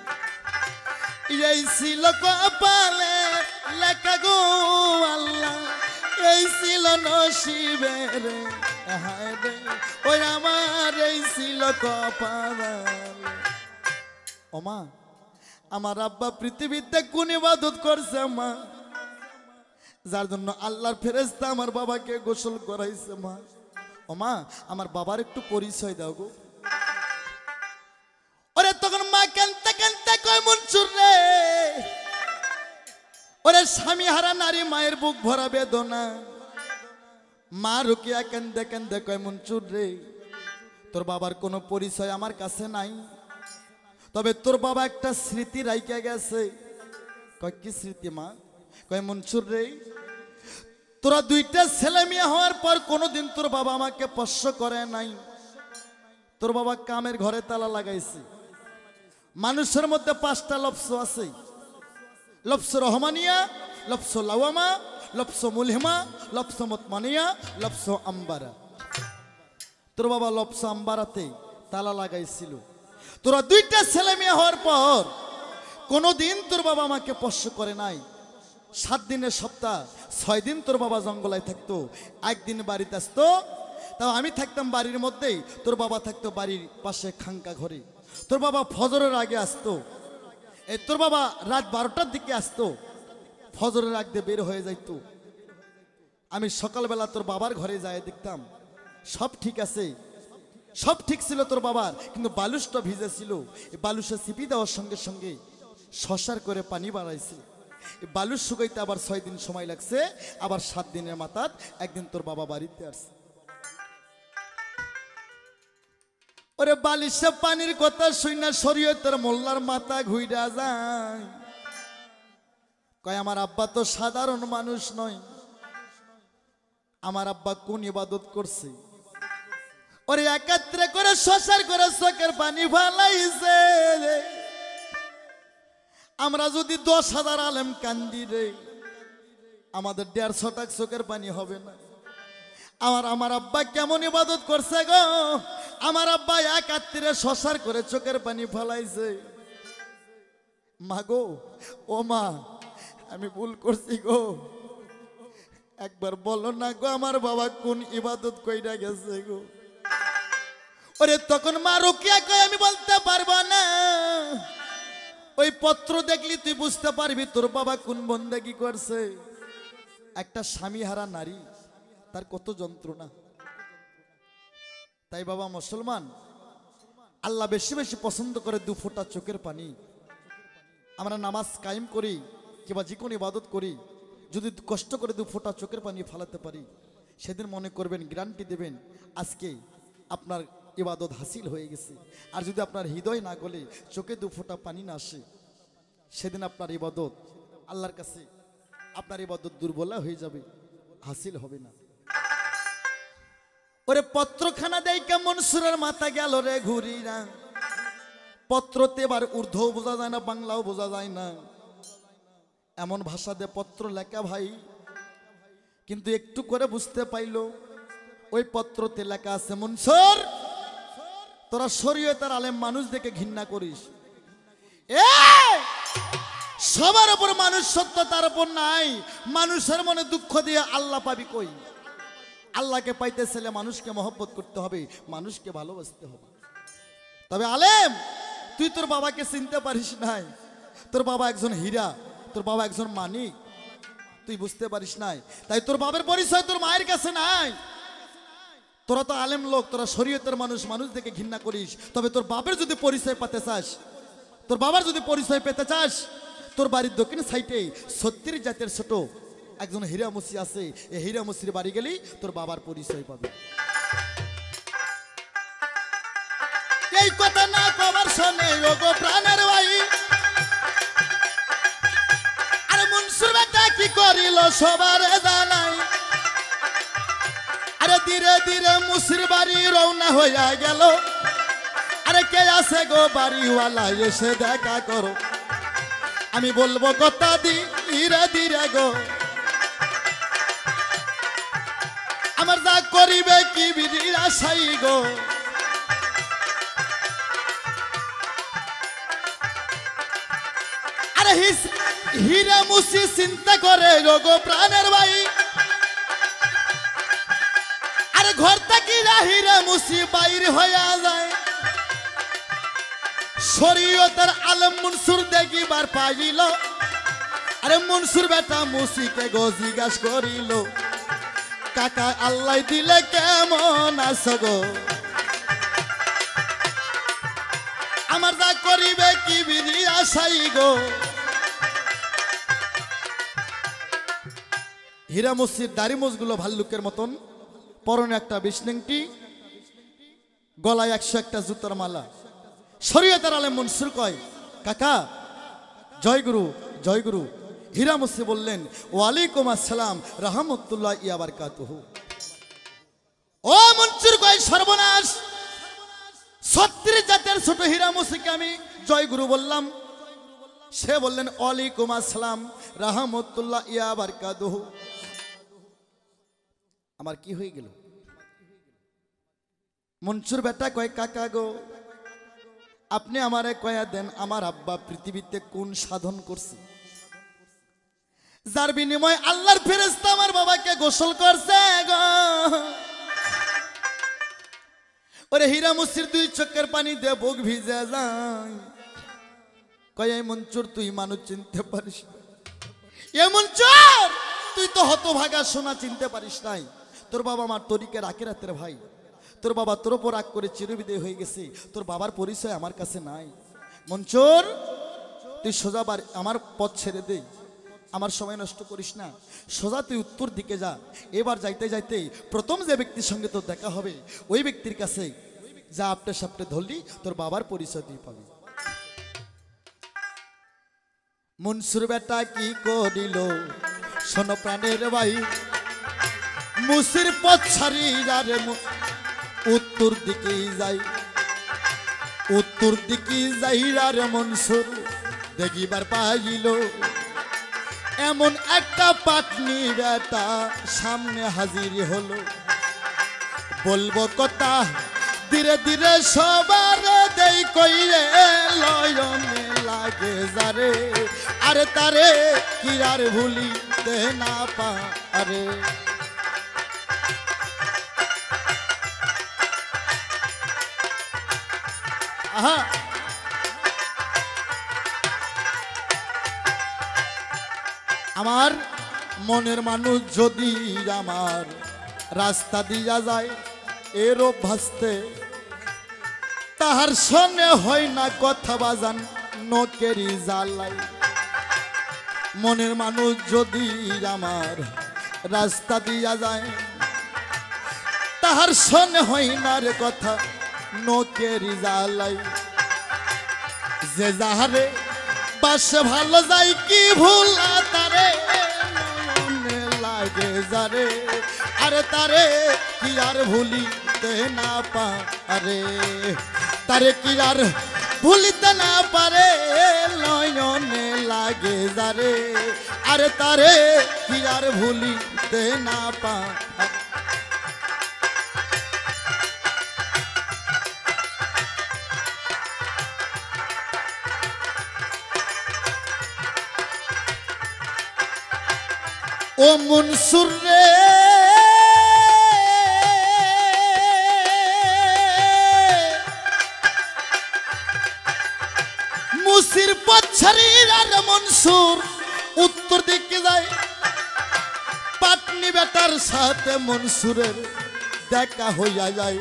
এই ছিল কপালে লেখা গো আল্লাহ, এই ছিল নসিবে রে। হায় রে ওই আমার এই ছিল কপালে। ও মা, আমার আব্বা পৃথিবীতে কোন ইবাদত করছে মা যার জন্য আল্লাহর ফেরেশতা আমার বাবাকে গোসল করাইছে মা? ও মা, আমার বাবার একটু পরিচয় দাও গো। ওরে তখন মা কানতে কানতে কয় মনসুর রে, ওরে স্বামী হারা নারী মায়ের বুক ভরা বেদনা। মা রুকিয়া কান্দে কান্দে কয় মনসুর রে, তোর বাবার কোনো পরিচয় আমার কাছে নাই, তবে তোর বাবা একটা স্মৃতি রাইখা গেছে। কয় কি স্মৃতি মা? কয় মনসুর রে, তোরা দুইটা ছেলে মেয়ে হওয়ার পর কোনোদিন তোর বাবা আমাকে স্পর্শ করে নাই। তোর বাবা কামের ঘরে তালা লাগাইছে। মানুষের মধ্যে পাঁচটা লফস আছে, লফস রহমানিয়া, লফস লাওয়ামা, লফস মুলহিমা, লফস মুতমানিয়া, লফস আম্বারা। তোর বাবা লফস আম্বারাতে তালা লাগাইছিল। তোরা দুইটা ছেলে মেয়ে হওয়ার পর কোনোদিন তোর বাবা আমাকে স্পর্শ করে নাই। সাত দিনের সপ্তাহ, ছয় দিন তোর বাবা জঙ্গলায় থাকতো, একদিন বাড়িতে আসতো। তাও আমি থাকতাম বাড়ির মধ্যেই, তোর বাবা থাকতো বাড়ির পাশে খাঙ্কা ঘরে। তোর বাবা ফজরের আগে আসতো, এই তোর বাবা রাত বারোটার দিকে আসতো, ফজরের আগে বের হয়ে যাইতো। আমি সকালবেলা তোর বাবার ঘরে যাই, দেখতাম সব ঠিক আছে, সব ঠিক ছিল তোর বাবার, কিন্তু বালুসটা ভিজে ছিল। এই বালুসে চিপি দেওয়ার সঙ্গে সঙ্গে শশার করে পানি বাড়াইছে। এই বালুস শুকাইতে আবার ছয় দিন সময় লাগছে, আবার সাত দিনের মাথাত একদিন তোর বাবা বাড়িতে আসছে। ওরে বালিশে পানির কথা শুইনা শরীয়তের মোল্লার মাথা ঘুইরা যায়। কয় আমার আব্বা তো সাধারণ মানুষ নয়, আমার আব্বা কোন ইবাদত করছে? ওরে একাত্রে করে শশার করে চোখের পানি ফালাইছে। আমরা যদি দশ হাজার আলেম কান্দি রে, আমাদের দেড়শো টাক চোখের পানি হবে না। আমার আমার আব্বা কেমন ইবাদত করছে গো? আমার আব্বা একাত্রে শশার করে চোখের পানি ফালাইছে। মা গো, ও মা, আমি ভুল করছি গো, একবার বলো না গো আমার বাবা কোন ইবাদত কইরা গেছে গো। ওরে তখন মা রুকিয়া কয় আমি বলতে পারবো না, ওই পত্র দেখলি তুই বুঝতে পারবি তোর বাবা কোন বন্দেগী করছে। একটা স্বামী হারা নারী, তার কত যন্ত্রণা। তাই বাবা মুসলমান, আল্লাহ বেশি বেশি পছন্দ করে দু ফোঁটা চোখের পানি। আমরা নামাজ কায়েম করি কিংবা যে কোনো ইবাদত করি, যদি কষ্ট করে দু ফোঁটা চোখের পানি ফালাতে পারি, সেদিন মনে করবেন, গ্যারান্টি দেবেন আজকে আপনার ইবাদত হাসিল হয়ে গেছে। আর যদি আপনার হৃদয় না গলে, চোখে দু ফোঁটা পানি না আসে, সেদিন আপনার ইবাদত আল্লাহর কাছে, আপনার ইবাদত দুর্বলা হয়ে যাবে, হাসিল হবে না। ওরে পত্রখানা দেয় কেমন সুরের মাথা গেল রে ঘুরিরা। পত্রতে এবার উর্দুও বোঝা যায় না, বাংলাও বোঝা যায় না, এমন ভাষা দিয়ে পত্র লেখা ভাই। কিন্তু একটু করে বুঝতে পাইল, ওই পত্রতে লেখা আছে, মনসুর তোরা শরীয়তের আলেম মানুষ দেখে ঘৃণা করিস। এ সবার উপর মানুষ সত্য, তার উপর নাই। মানুষের মনে দুঃখ দিয়ে আল্লাহ পাবি কই? আল্লাহকে পাইতে ছেলে মানুষকে মহব্বত করতে হবে, মানুষকে ভালোবাসতে হবে। তবে আলেম, তুই তোর বাবাকে চিনতে পারিস নাই। তোর বাবা একজন হীরা, তোর বাবা একজন মানিক, তুই বুঝতে পারিস নাই। তাই তোর বাবার পরিচয় তোর মায়ের কাছে নাই। তোরা তো আলেম লোক, তোরা শরীয়তের মানুষ, মানুষ দেখে ঘৃণা করিস। তবে তোর বাবার যদি পরিচয় পেতে চাস, তোর বাবার যদি পরিচয় পেতে চাস, তোর বাড়ির দক্ষিণ সাইডে ছত্রিশ জাতের ছোট একজন হীরা মুসি আছে, এই হীরা মুসির বাড়ি গেলেই তোর বাবার পরিচয় পাবে। এই কথা না কবার শোনে ওগো প্রাণের ভাই। আরে মনসুর বেটা কি করিল সবার জানাই। আরে ধীরে ধীরে মুসির বাড়ি রওনা হইয়া গেল। আরে কে আছে গো বাড়িওয়ালা, এসে দেখা করো। আমি বলবো কথা ধীরে ধীরে গো, আমার যা করিবে কি বিড়ির আশাই গো। আরে হীরা মুসি চিন্তা করে গো প্রাণের ভাই। আরে ঘর থেকে হীরা মুসি বাইর হইয়া যায়। শরীয়তের আলেম মনসুর দেখিবার পাইল। আরে মনসুর বেটা মুসিকে গো জিজ্ঞাসা করিল, কাকা আল্লাহ দিলে কেমন আছো গো? আমার যা করিবে কি বিধি আশাই গো। হীরা মুসির দাড়ি মোজগুলো ভাল্লুকের মতন, পরনে একটা বিষ্ণেংটি, গলায় একশো একটা জুতার মালা, শরীয়তের আলেম মনসুর কয় কাকা জয় গুরু জয় গুরু। হীরা মুসি বললেন ওয়ালাইকুম আসসালাম রাহমাতুল্লাহ ইয়া বারাকাতুহু। ও মনসুর কয় সর্বনাশ, ছত্রিশ জাতের ছোট হীরা মুসিকে আমি জয় গুরু বললাম। সে বললেন ওয়ালাইকুম আসসালাম রাহমাতুল্লাহ ইয়া বারাকাতুহু। আমার কি হয়ে গেল? মনসুর বেটা কয় কাকা গো, আপনি আমারে কয়া দেন আমার আব্বা পৃথিবীতে কোন সাধন করছে যার বিনিময় আল্লাহর ফেরেশতা আমার বাবাকে গোসল করছে গো। ওরে হীরা মুসির দুই চোখের পানি দিয়ে বুক ভিজে যায়। কয় মনসুর তুই মানুষ চিনতে পারিস না? এ মনসুর তুই তো হতভাগা সোনা চিনতে পারিস নাই। তোর বাবা আমার তরিকের আখিরাতের ভাই, তোর বাবা তোর উপর রাগ করে চিরবিদায় হয়ে গেছে, তোর বাবার পরিচয় আমার কাছে নাই। মনসুর তুই সোজা আমার পথ ছেড়ে দে, আমার সময় নষ্ট করিস না, সোজা তুই উত্তর দিকে যা। এবার যাইতে যাইতে প্রথম যে ব্যক্তির সঙ্গে তোর দেখা হবে ওই ব্যক্তির কাছে যা আপটে সাপটে ধরলি তোর বাবার পরিচয় তুই পাবি। মনসুর বেটা কি করিল শোন প্রাণের ভাই, মুসির পথ ছাড়ি যারে উত্তর দিকে যাই, উত্তর দিকে যাইরার মনসুর দেখিবার পাইল এমন একটা পাটনি বেটা সামনে হাজির হলো। বলবো কথা ধীরে ধীরে সবার দেই কইরে লয়নে লাগে যারে, আরে তারে কি আর ভুলিতে না পারে। আহা আমার মনের মানুষ যদি আমার রাস্তা দিয়া যায় এরও ভাসতে, তাহার সনে হয় না কথা বাজান নকেরি জ্বালাই। মনের মানুষ যদি আমার রাস্তা দিয়া যায় তাহার সনে হয় না রে কথা নকেরি জ্বালাই। যে যাহারে বাসে ভালো যাই কি ভুলা তারে মনে লাগে যারে, আরে তারে কি আর ভুলিতে না পারে, তারে কি আর ভুলিতে না পারে নয়নে লাগে যারে, আরে তারে কি আর ভুলিতে না পারে। ও মনসুর রে মুসির পথ ছাড়ির আর মনসুর উত্তর দিকে যায়। পাটনি বেটার সাথে মনসুরের দেখা হইয়া যায়।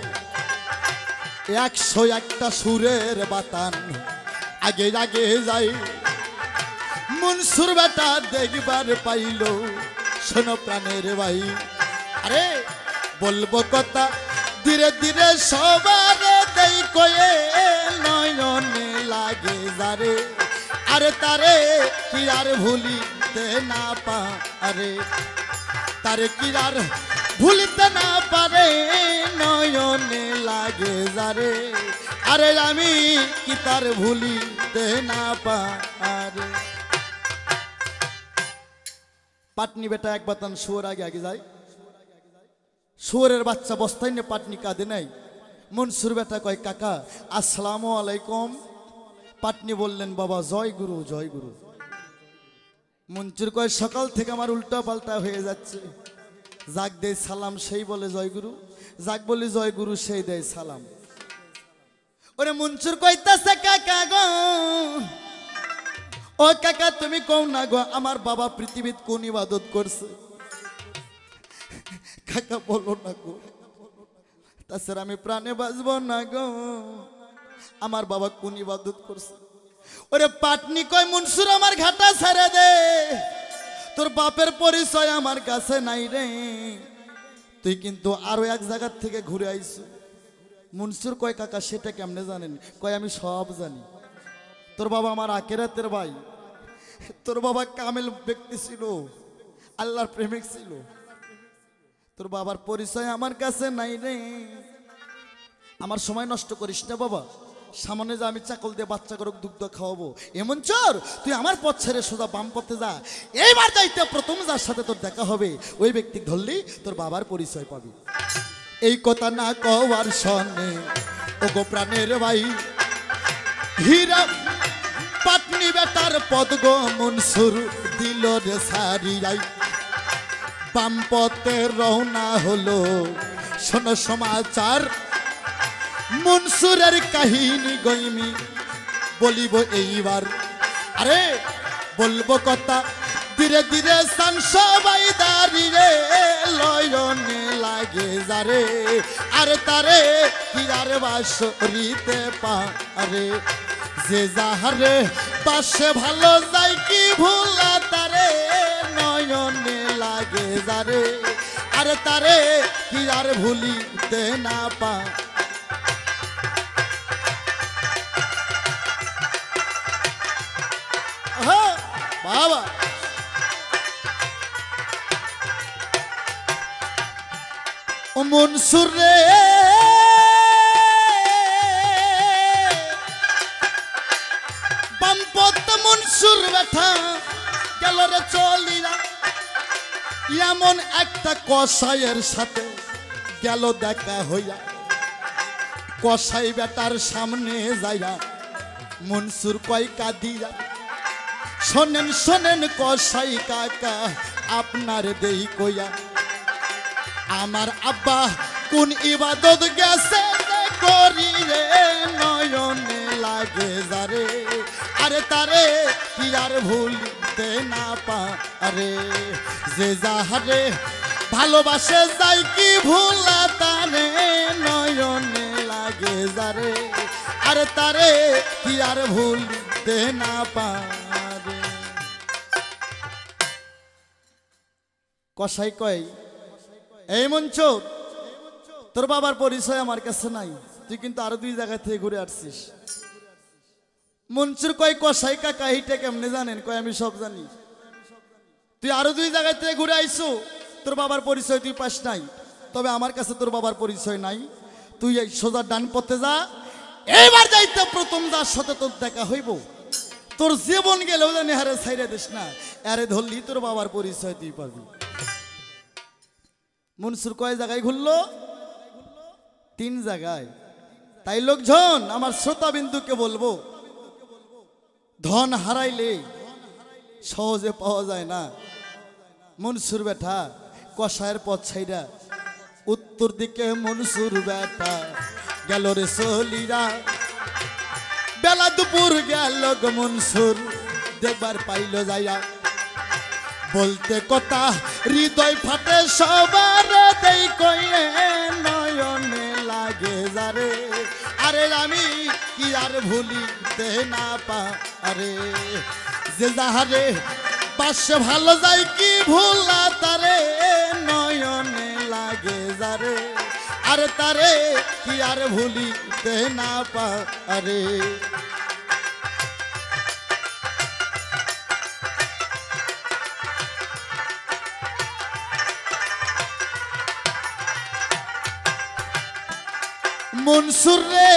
একশো একটা সুরের বাতান আগে আগে যায়। মনসুর বেটা দেখবার পাইল শোনো প্রাণের ভাই, আরে বলবো কথা ধীরে ধীরে সবার দেই কয়ে নয়নে লাগে যারে, আরে তারে কি আর ভুলিতে না পারে, তারে কি আর ভুলিতে না পারে নয়নে লাগে যারে, আরে আমি কি তার ভুলিতে না পারে। পাটনি বেটা এক বাতান শুয়োর আগে আগে যায়। শুয়োরের বাচ্চা বস্তায় নিয়ে পাটনি কাঁদে নাই। মনসুর বেটা কয় কাকা আসসালামু আলাইকুম। পাটনি বললেন বাবা জয় গুরু জয় গুরু। মনসুর কয় সকাল থেকে আমার উল্টা পাল্টা হয়ে যাচ্ছে, যাক দেয় সালাম সেই বলে জয় গুরু, যাক বলি জয় গুরু সেই দেয় সালাম। ওরে মনসুর কইতাছে কাকা গো, ও কাকা তুমি কও না গো আমার বাবা পৃথিবীত কোন ইবাদত করছে? কাকা বলো না গো, তাছাড়া আমি প্রাণে বাঁচব না গো, আমার বাবা কোন ইবাদত করছে? ওরে পাটনি কয় মনসুর আমার ঘাটা ছেড়ে দে, তোর বাপের পরিচয় আমার কাছে নাই রে, তুই কিন্তু আরো এক জায়গা থেকে ঘুরে আইছ। মনসুর কয় কাকা সেটা কেমনে জানেন? কয় আমি সব জানি। তোর বাবা আমার আখেরাতের ভাই, তোর বাবা কামেল ব্যক্তি ছিল, আল্লাহর প্রেমিক ছিল। তোর বাবার পরিচয় আমার কাছে নাই রে। আমার সময় নষ্ট করিস না বাবা, সামনে যা, আমি চাকল দিয়ে বাচ্চা করুক দুগ্ধ খাওয়াবো। এমন চোর, তুই আমার পথ ছেড়ে সোজা বাম পথে যা। এইবার যাইতে প্রথম যার সাথে তোর দেখা হবে ওই ব্যক্তি ধরলি তোর বাবার পরিচয় পাবি। এই কথা না কওয়ার সনে ও গো প্রাণের ভাই, হীরা পাটনি বেটার পদ গো মনসুর দিল রে সারিয়াই। বাম পথে রওনা হলো, শোনো সমাচার মনসুরের কাহিনী গইমি বলিব এইবার। আরে বলবো কথা ধীরে ধীরে সান সবাই দাঁড়িয়ে লয়নে লাগে যারে। আরে তারে কি আর বাসরিতে পারে, যে যাহারে পাশে ভালো যায় কি ভুলা তারে নয়নে লাগে যারে। আরে তারে কি আর ভুলিতে না পা। বাবা ও মনসুর রে, বামপথ মনসুর বেঠা গেল রে চলিয়া। এমন একটা কসাইয়ের সাথে গেল দেখা হইয়া। কসাই বেটার সামনে যাইয়া মনসুর কয় কাঁদিয়া, শোনেন শোনেন কসাই কাকা আপনার দেই কইয়া। আমার আব্বা কোন ইবাদত গেছে করি রে নয়নে লাগে যারে। আরে তারে কি আর ভুলতে না পারে, যে যাহারে ভালোবাসে যাই কি ভুলা তারে নয়নে লাগে যারে। আরে তারে কি আর ভুলতে না পারে। কসাই কয় এই মনসুর, তোর বাবার পরিচয় আমার কাছে নাই, তুই কিন্তু আরো দুই জায়গা থেকে ঘুরে আসছিস। মনসুর কয় কসাই কাকা এইটা কেমনে জানেন? কয় আমি সব জানি। তুই আরো দুই জায়গা থেকে ঘুরে আইসো, তোর বাবার পরিচয় তুই পাস নাই, তবে আমার কাছে তোর বাবার পরিচয় নাই। তুই এই সোজা ডান পথে যা, এইবার যাইতে প্রথম যার সাথে তোর দেখা হইব তোর জীবন গেলেও জানি হারে ছাইরে দিস না, আরে ধরলি তোর বাবার পরিচয় তুই পাবি। মনসুর কয় জায়গায় ঘুরলো? তিন জায়গায়। তাই লোকজন আমার শ্রোতা বিন্দুকে বলবো, ধন হারাইলে সহজে পাওয়া যায় না। মনসুর বেটা কসায়ের পথ ছাইরা উত্তর দিকে মনসুর বেটা গেল রে চলিরা। বেলা দুপুর গেল গো মনসুর দেখবার পাইল যাইয়া। বলতে কথা হৃদয় ফাটে সবার দেই কইয়ে নয়নে লাগে যারে। আরে আমি কি আর ভুলিতে না পারে, যে যাহারে পাশে ভালো যায় কি ভুলা তারে নয়নে লাগে যারে। আরে তারে কি আর ভুলিতে না পারে। মনসুর রে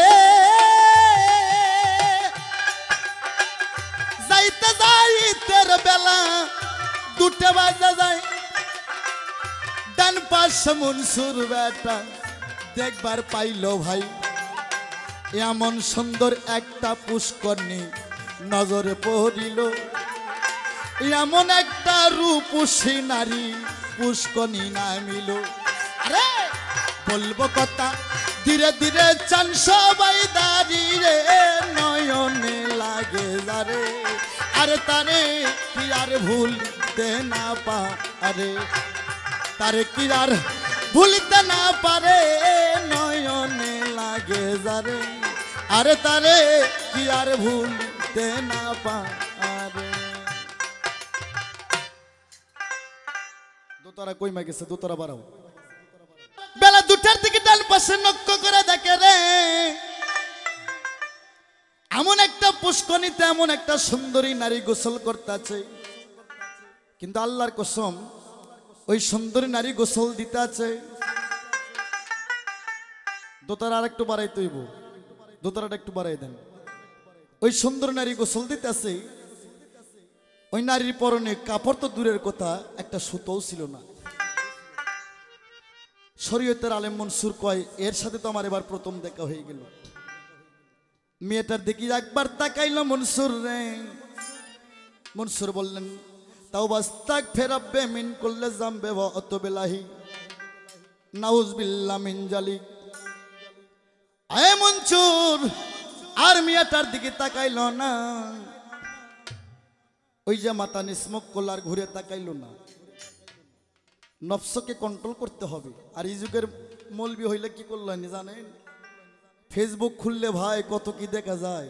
যাইতে যাইতের বেলা দুটো বাজা যায়। ডান পাশে মনসুর বেটা দেখবার পাইল ভাই, এমন সুন্দর একটা পুষ্করণী নজরে পড়িল। এমন একটা রূপসী নারী পুষ্করণী নামিল। আরে বলবো কথা ধীরে ধীরে চান সবাই দাঁড়িয়ে নয়নে লাগে যারে। আরে তারে কি আর ভুলতে না পারে, তারে কি আর ভুলতে না পারে নয়নে লাগে যারে। আরে তারে কি আর ভুলতে না পারে। দোতারা কই মা গেছে, দোতারা বাড়াও। বেলা দুটো মেয়েটার দিকে ডান পাশে লক্ষ্য করে দেখে রে এমন একটা পুষ্করিণীতে এমন একটা সুন্দরী নারী গোসল করতেছে, কিন্তু আল্লাহর কসম ওই সুন্দরী নারী গোসল দিতে আছে। দোতারা আর একটু বাড়াই তৈব, দোতারাটা একটু বাড়াই দেন। ওই সুন্দর নারী গোসল দিতে আছে, ওই নারীর পরনে কাপড় তো দূরের কথা, একটা সুতোও ছিল না। শরীয়তের আলেম মনসুর কয় এর সাথে তো আমার এবার প্রথম দেখা হয়ে গেল। মেয়েটার দেখি একবার তাকাইল মনসুর রে। মনসুর বললেন তাও বাস্তাক ফেরাবে মিন করলে জামবে অত বেলাহি নাউজ বিল্লাহ মিন জালিক। আয় মনসুর আর মেয়েটার দিকে তাকাইল না, ওই যে মাথা নিসমক কলার ঘুরে তাকাইল না। নফসকে কন্ট্রোল করতে হবে। আর এই যুগের মৌলবি হইলে কি করলেন জানেন, ফেসবুক খুললে ভাই কত কি দেখা যায়।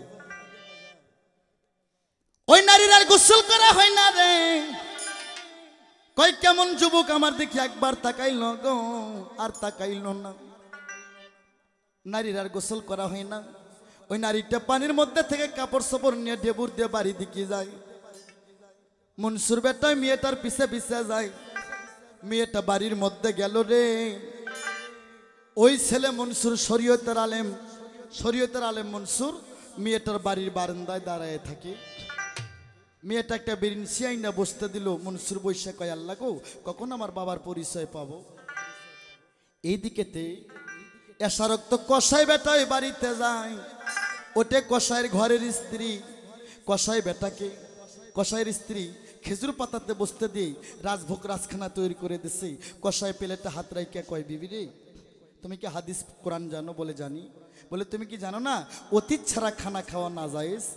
ওই নারীর আর গোসল করা হয় না রে। কয় কেমন যুবক আমার দেখি একবার তাকাইল গো, আর তাকাইল না। নারীর আর গোসল করা হয় না। ওই নারীটা পানির মধ্যে থেকে কাপড় সাপড় নিয়ে ডেবুর দিয়ে বাড়ি দিকে যায়। মনসুর বেটা মেয়েটার পিছে পিছে যায়। মেয়েটা বাড়ির মধ্যে গেল রে। ওই ছেলে মনসুর শরীয়তের আলেম, শরীয়তের আলেম মনসুর মেয়েটার বাড়ির বারান্দায় দাঁড়ায় থাকে। মেয়েটা একটা বেরিনসি আইনা বসতে দিল। মনসুর বৈশা কয় আল্লাহ গো কখন আমার বাবার পরিচয় পাবো। এইদিকেতে এসারক্ত কষাই বেটা ওই বাড়িতে যায়। ওটে কষাইয়ের ঘরের স্ত্রী। কষাই বেটাকে কষাইয়ের স্ত্রী খেজুর পাতাতে বসতে দিয়ে রাজভোগ রাজখানা তৈরি করে দিছে। কষাই প্লেটে হাত রাইকে কয় বিবি রে তুমি কি হাদিস কোরআন জানো? বলে জানি। বলে তুমি কি জানো না অতীত ছাড়া খানা খাওয়া না জায়েজ?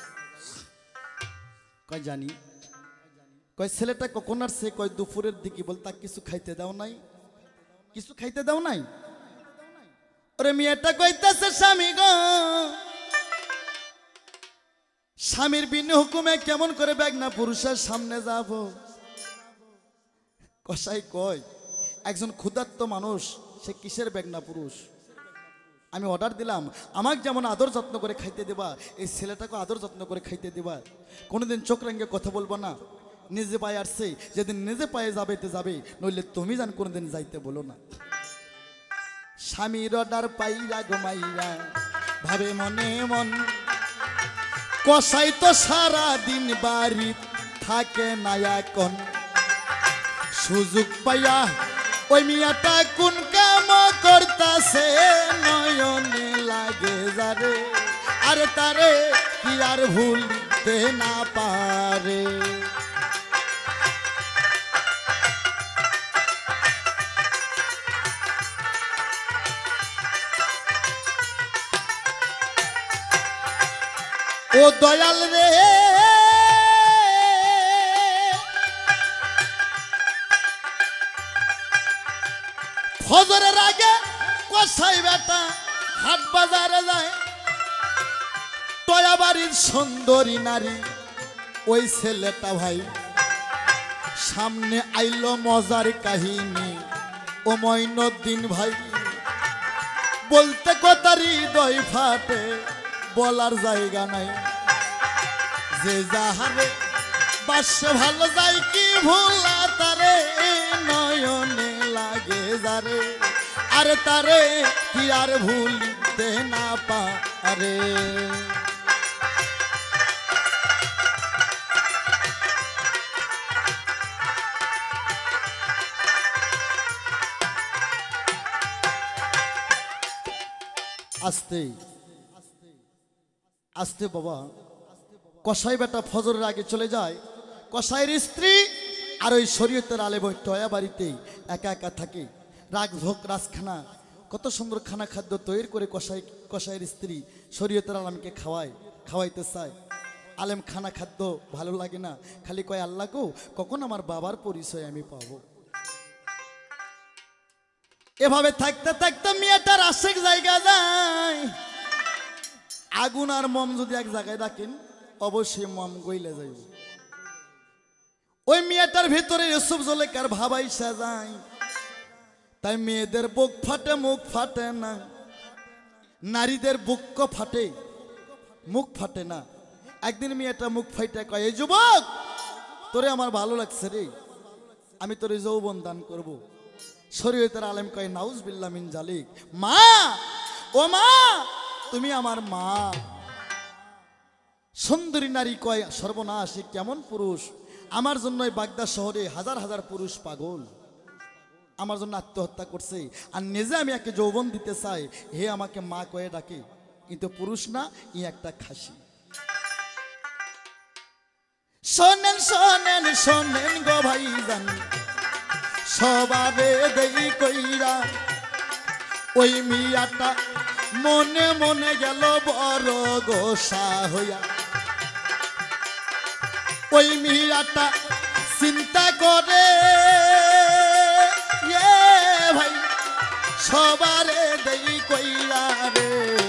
কয় জানি। কয় ছেলেটা কখন আসছে? কয় দুপুরের দিকে। বল তা কিছু খাইতে দাও নাই? কিছু খাইতে দাও নাই? ওরে মেয়েটা কইতাছে স্বামী গো, স্বামীর বিনা হুকুমে কেমন করে বেগনা পুরুষের সামনে যাব? কসাই কয় একজন ক্ষুধার্ত মানুষ সে কিসের বেগনা পুরুষ? আমি অর্ডার দিলাম আমাকে যেমন আদর যত্ন করে খাইতে দেবা, এই ছেলেটাকে আদর যত্ন করে খাইতে দেবা। কোনোদিন চোখ রাঙিয়ে কথা বলবো না। নিজে পায়ে আসছে, যেদিন নিজে পায়ে যাবে তে যাবে, নইলে তুমি জান কোনোদিন যাইতে বলো না। স্বামীর অর্ডার পাইরা ঘুমাইরা ভাবে মনে মন, কসাই তো সারা দিন বাড়ি থাকে না এখন। সুযোগ পাইয়া ওই মিয়াটা কোন কাম করতাছে, নয়নে লাগে যারে, আরে তারে কি আর ভুলতে না পারে। ও দয়াল রে ফজরের আগে কসাই বেটা হাট বাজারে যায়। টয়া বাড়ির সুন্দরী নারী ওই ছেলেটা ভাই সামনে আইলো মজার কাহিনী। ও মঈনুদ্দিন ভাই বলতে কথা হৃদয় ফাটে, বলার জায়গা নাই। যে যাহারে বাসে ভালো যায় কি ভোলা তারে, নয়নে লাগে যারে, আরে তারে কি আর ভুলতে না পারে। আস্তে আস্তে বাবা, কসাই বেটা ফজরের আগে চলে যায়। কসাইয়ের স্ত্রী আর ওই শরীয়তের আলেম ওই টয়া বাড়িতেই একা একা থাকে। রাজভোগ রাজখানা কত সুন্দর খানা খাদ্য তৈরি করে কসাই কসাইয়ের স্ত্রী শরীয়তের আলেমকে খাওয়ায়, খাওয়াইতে চায়। আলেম খানা খাদ্য ভালো লাগে না, খালি কয় আল্লাহ গো কখন আমার বাবার পরিচয় আমি পাবো। এভাবে থাকতে থাকতে মেয়েটার আশেক জায়গা যায়। আগুন আর মম যদি এক জায়গায় রাখেন অবশ্যই মম গইলে যাইব। ওই মেয়েটার ভিতরে ইউসুফ জুলেখার ভাব আইসা যায়। তাই মেয়েদের বুক ফাটে মুখ ফাটে না, নারীদের বুক ফাটে মুখ ফাটে না। একদিন মেয়েটা মুখ ফাইটা কয়, এই যুবক তোরে আমার ভালো লাগছে রে, আমি তোরে যৌবন দান করব। শরীয়তের আলেম কয়, নাউজ বিল্লাহ মিন জালিক। মা, ও মা, তুমি আমার মা। সুন্দরী নারী কয়, সর্বনাশ, কেমন পুরুষ! আমার জন্য বাগদা শহরে হাজার হাজার পুরুষ পাগল, আমার জন্য আত্মহত্যা করছে, আর নিজে আমি একে যৌবন দিতে চাই, হে আমাকে মা কয়ে ডাকে, কিন্তু পুরুষ না, ই একটা খাসি। শোনেন শোনেন শোনেন গো ভাইজান, সবাবে দেই কইরা, ওই মিয়াটা মনে মনে গেল বড় গোসা হইয়া। ওই মিয়াটা চিন্তা করে, ভাই সবারে দেই কইরা রে।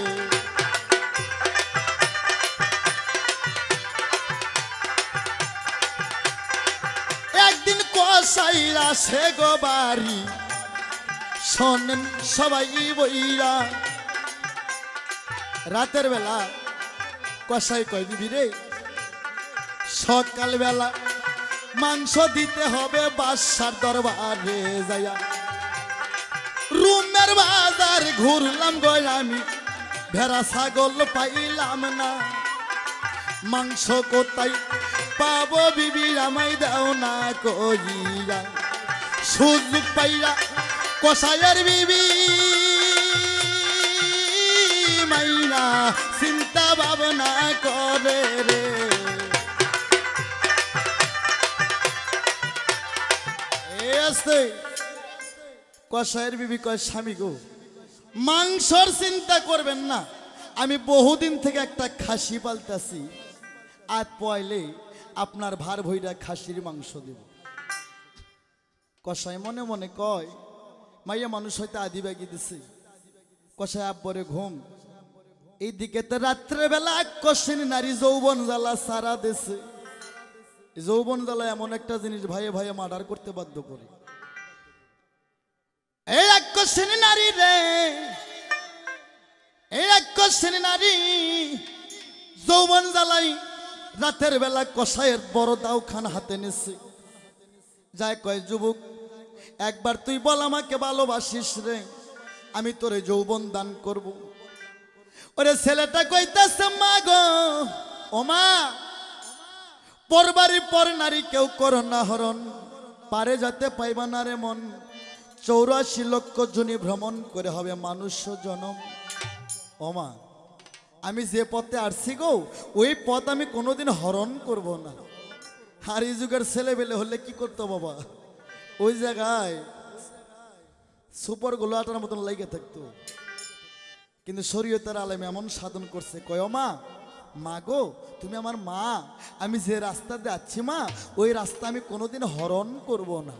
একদিন কসাইরা সে গো বাড়ি, শোনেন সবাই বইরা। রাতের বেলা কসাই কয়, দিবি রে, সকাল বেলা মাংস দিতে হবে বাদশার দরবারে যাইয়া। রুমের বাজার ঘুরলাম গো আমি, ভেড়া ছাগল পাইলাম না, মাংস কোথায় পাবো বিবি আমায় দাও না কইরা। সুযোগ পাইরা কসাইয়ের বিবি মাইনা চিন্তা ভাবনা করে রে। কসাইয়ের বিবি কয়, স্বামী গো, মাংসর চিন্তা করবেন না, আমি বহুদিন থেকে একটা খাসি পালতেছি, আর পয়লে আপনার ভার ভইরা খাসির মাংস দেব। কসাই মনে মনে কয়, মাইয়া মানুষ হয়তো আদি ব্যাগি দিছে। কসাই আব্বরে ঘুম, এইদিকে তো রাত্রেবেলা আকস্মিক নারী যৌবন জ্বালা সারা দেশে। যৌবন জ্বালা এমন একটা জিনিস ভাইয়ে ভাইয়ে মার্ডার করতে বাধ্য করে। এই আকস্মিক নারী রে, এই আকস্মিক নারী যৌবন জ্বালাই রাতের বেলা কসাইয়ের বড় দাও খান হাতে নিছে। যায় কয়, যুবক একবার তুই বল আমাকে ভালোবাসিস রে, আমি তোরে যৌবন দান করব। ওরে ছেলেটা কইতাছে, মা গো, ও মা, পরবারি পর নারী কেউ করো না হরণ, পারে যাতে পাইবা না রে মন, চৌরাশি লক্ষ জনি ভ্রমণ করে হবে মানুষ জনম। ও মা, আমি যে পথে আসছি গো, ওই পথ আমি কোনোদিন হরণ করব না। আর এই যুগের ছেলে বেলে হলে কি করতো বাবা, ওই জায়গায় সুপার গোলো আটার মতন লেগে থাকতো। কিন্তু শরীয়তের আলেম এমন সাধন করছে, কয় মা, মা গো, তুমি আমার মা, আমি যে রাস্তা দিয়ে যাচ্ছি মা, ওই রাস্তা আমি কোনোদিন হরণ করব না।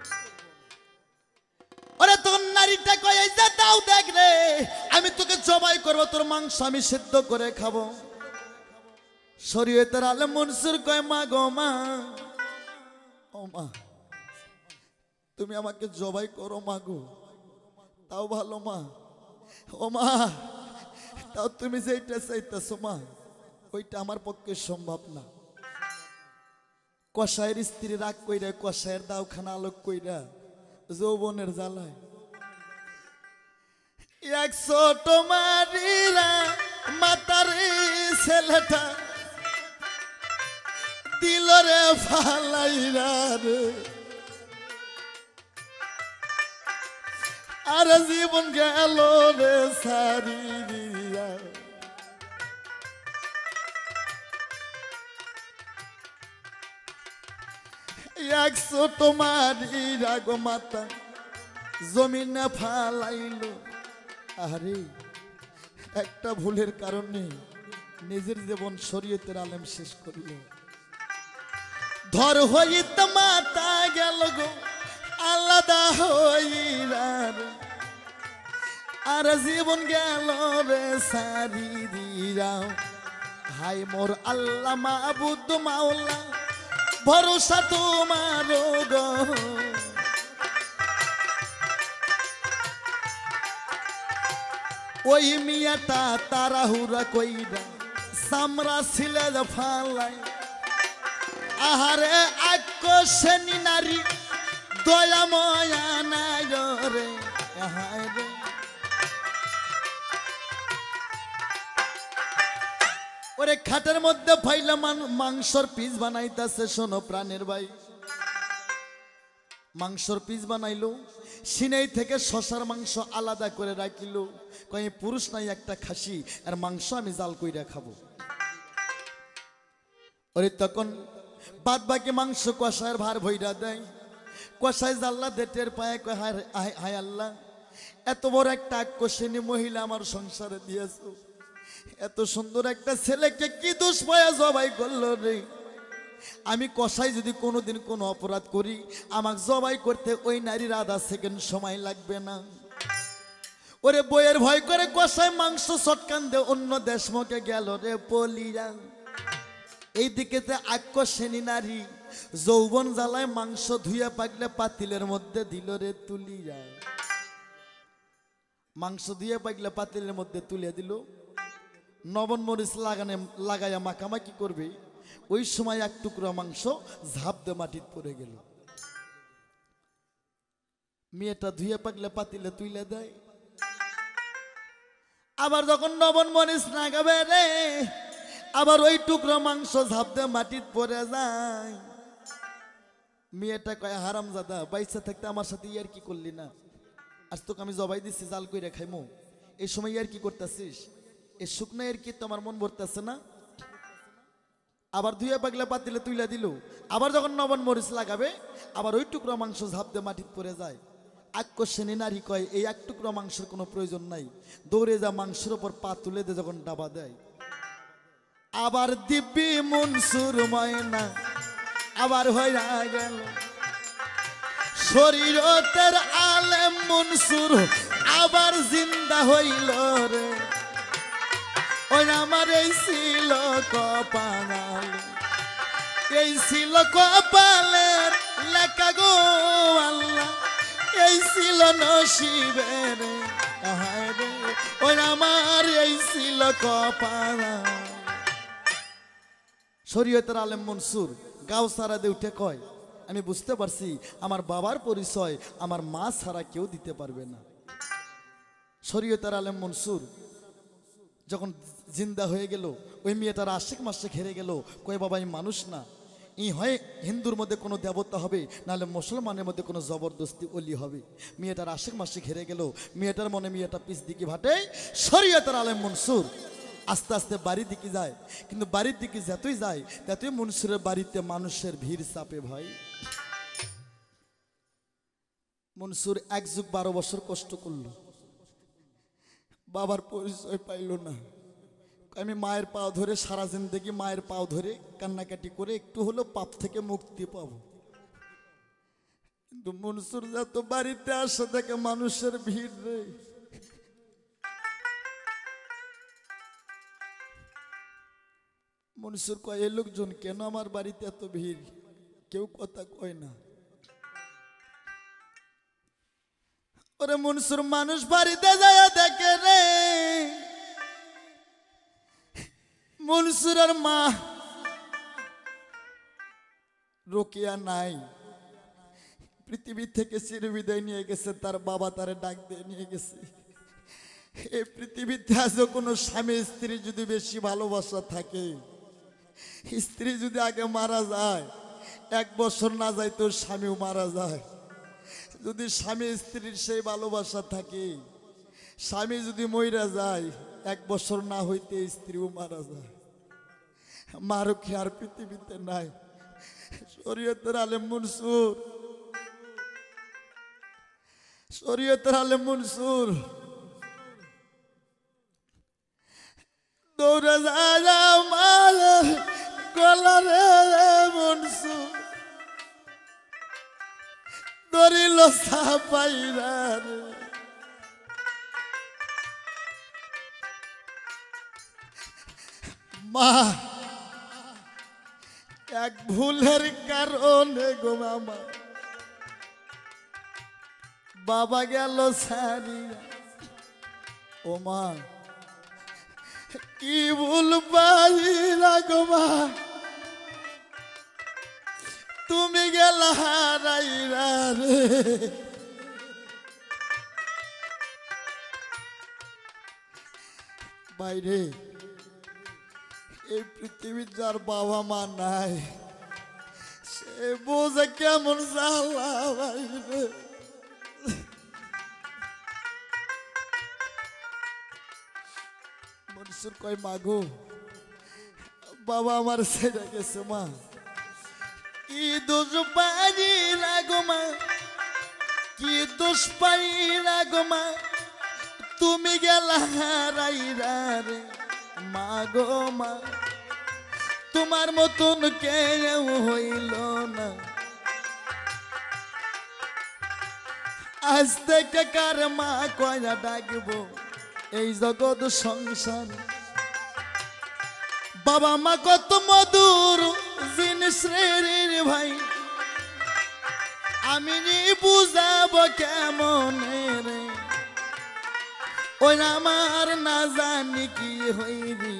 ওরে তোর নারীটা কয়, এই যে দাও দেখ রে, আমি তোকে জবাই করবো, তোর মাংস আমি সিদ্ধ করে খাবো। শরীয়তের আলেম মনসুর কয়, মা গো মা, ও মা, তুমি আমাকে জবাই করো মা গো, তাও ভালো মা। ও মা, তাও তুমি যেটা চাইতেছো মা, ওইটা আমার পক্ষে সম্ভব না। কসাইয়ের স্ত্রী রাগ কইরা, কসাইয়ের দাওখানা আলোক কইরা, যৌবনের জ্বালায় একশো তোমারিরা মাতারি ছেলেটা দিল রে ফালাইরা রে, আর জীবন গেল রে সারি দিয়া। একশো তোমারি রাগ মাতা জমিনে ফালাইল। আরে একটা ভুলের কারণে নিজের জীবন শরীয়তের আলেম শেষ করিল। ধর হইতে মাতা গেল গো আলাদা হইরা, আর জীবন গেল রে সারি দিয়া। হাই মোর আল্লাহ মাবুদ মাওলা, ভরসা তোমার গো, ওই মিয়াটা তাড়াহুড়া কইরা সামরা ছিলে ফালাই আহারে আকর্ষণী নারী দয়াময়া নাই রে আহারে ওরে খাটের মধ্যে ফাইলা মাংসর পিস বানাইতাছে শোনো প্রাণের ভাই মাংসর পিস বানাইলো সিনেই থেকে শশার মাংস আলাদা করে রাখিল কই পুরুষ নাই একটা খাসি আর মাংস আমি জাল কইরা খাবো ওরে তখন বাদ বাকি মাংস কষায়ের ভার ভইরা দেয় কষায় জাল্লা দেটের পায়ে কয় হায় হায় আল্লাহ এত বড় একটা আকর্ষণী মহিলা আমার সংসারে দিয়েছো এত সুন্দর একটা ছেলেকে কি দোষ পায়া জবাই করলো রে আমি কষাই যদি কোনোদিন কোনো অপরাধ করি আমাকে জবাই করতে ওই নারীর আধা সেকেন্ড সময় লাগবে না ওরে বইয়ের ভয় করে কষাই মাংস চটকান দে অন্য দেশমকে গেল রে পলিয়া এইদিকে আকর্ষণী নারী যৌবন জ্বালায় মাংস ধুইয়া পাকলে পাতিলের মধ্যে দিল রে তুলিয়া মাংস ধুইয়া পাকলে পাতিলের মধ্যে তুলিয়া দিল নবন মরিচ লাগানে লাগাইয়া মাখামাখি করবে ওই সময় এক টুকরা মাংস ঝাঁপ দিয়ে মাটিতে পড়ে গেল মেয়েটা ধুইয়া পাকলে পাতিলে তুইলে দেয় আবার যখন নবন মরিচ লাগাবে রে আবার ওই টুকরা মাংস ঝাঁপ দিয়ে মাটিতে পড়ে যায় মেয়েটা কয় হারামজাদা বাইসা থাকতে আমার সাথে ইয়ার কি করলি না আজ তোকে আমি জবাই দিচ্ছি জাল কইরা খাইমো এই সময় ইয়ার কি করতেছিস এই শুকনা এর কি তোমার মন ভরতেছে না আবার ধুইয়া পাগলা পাতিলে তুইলা দিল আবার যখন নবন মরিচ লাগাবে আবার ওই টুকরা মাংস ঝাঁপ দিয়ে মাটিতে পড়ে যায় আকর্ষণী নারী কয় এই এক টুকরা মাংসের কোনো প্রয়োজন নাই দৌড়ে যা মাংসের ওপর পা তুলে দিয়ে যখন ডাবা দেয় আবার দিব্যি মনসুর ময়না আবার হইয়া গেল শরীরতের আলেম মনসুর আবার জিন্দা হইল রে ওই আমার এই ছিল কপাল এই ছিল কপালের লেখা গো আল্লাহ এই ছিল নসিবের রে ওই আমার এই ছিল কপাল শরীয়তের আলেম মনসুর গাও সারা দিয়ে উঠে কয় আমি বুঝতে পারছি আমার বাবার পরিচয় আমার মা ছাড়া কেউ দিতে পারবে না শরীয়তের আলেম মনসুর যখন জিন্দা হয়ে গেল ওই মেয়েটার আশিক মাসে ঘেরে গেল কয় বাবা এই মানুষ না ই হয় হিন্দুর মধ্যে কোনো দেবতা হবে নাহলে মুসলমানের মধ্যে কোনো জবরদস্তি অলি হবে মেয়েটার আশিক মাসে ঘেরে গেল মেয়েটার মনে মেয়েটা পিস দিকে ভাটে শরীয়তের আলেম মনসুর আস্তে আস্তে বাড়ির দিকে যায় কিন্তু বাড়ির দিকে যতই যায় ততই মনসুরের বাড়িতে মানুষের ভিড় চাপে ভাই মনসুর এক যুগ বারো বছর কষ্ট করলো বাবার পরিচয় পাইল না আমি মায়ের পাও ধরে সারা জিন্দেগি মায়ের পাও ধরে কান্নাকাটি করে একটু হলো পাপ থেকে মুক্তি পাবো কিন্তু মনসুর যত বাড়িতে আসে দেখে মানুষের ভিড় রে মনসুর কয় এই লোকজন কেন আমার বাড়িতে এত ভিড় কেউ কথা কয় না ওরে মনসুর মানুষ বাড়িতে যায় দেখে রে মনসুরের মা রোকিয়া নাই পৃথিবী থেকে চিরবিদায় নিয়ে গেছে তার বাবা তারে ডাক দিয়ে নিয়ে গেছে এই পৃথিবীতে আজও কোনো স্বামী স্ত্রী যদি বেশি ভালোবাসা থাকে স্ত্রী যদি আগে মারা যায় এক বছর না যায় তোর স্বামীও মারা যায় যদি স্বামী স্ত্রীর সেই ভালোবাসা থাকে স্বামী যদি মইরা যায় এক বছর না হইতে স্ত্রীও মারা যায় মারও কি আর পৃথিবীতে নাই শরীয়তের আলেম মনসুর শরীয়তের আলেম মনসুর দৌড়ে যায় মার গলারে মনসুর দরিল সাপাইরা রে মা এক ভুলের কারণে গো মামা বাবা গেল সারিয়া ও মা কি ভুল পাইলা গো মা তুমি গেলা হারাইরা রে বাইরে এই পৃথিবীর যার বাবা মা নাই সে বোঝে কেমন জ্বালা বাইরে মনসুর কয় মাগো বাবা আমার ছেড়ে গেছে মা কি দোষ পাইলা গো মা কি দোষ পাইলা গো মা তুমি গেলা হারাইরা রে মা গো মা তোমার মতন কেউ হইল না আজ থেকে কার মা কয়না ডাকবো এই জগৎ সংসার বাবা মা কত মধুর জিনিস রে ভাই আমি বুঝাবো কেমন রে ওই আমার না জানি কি হইবি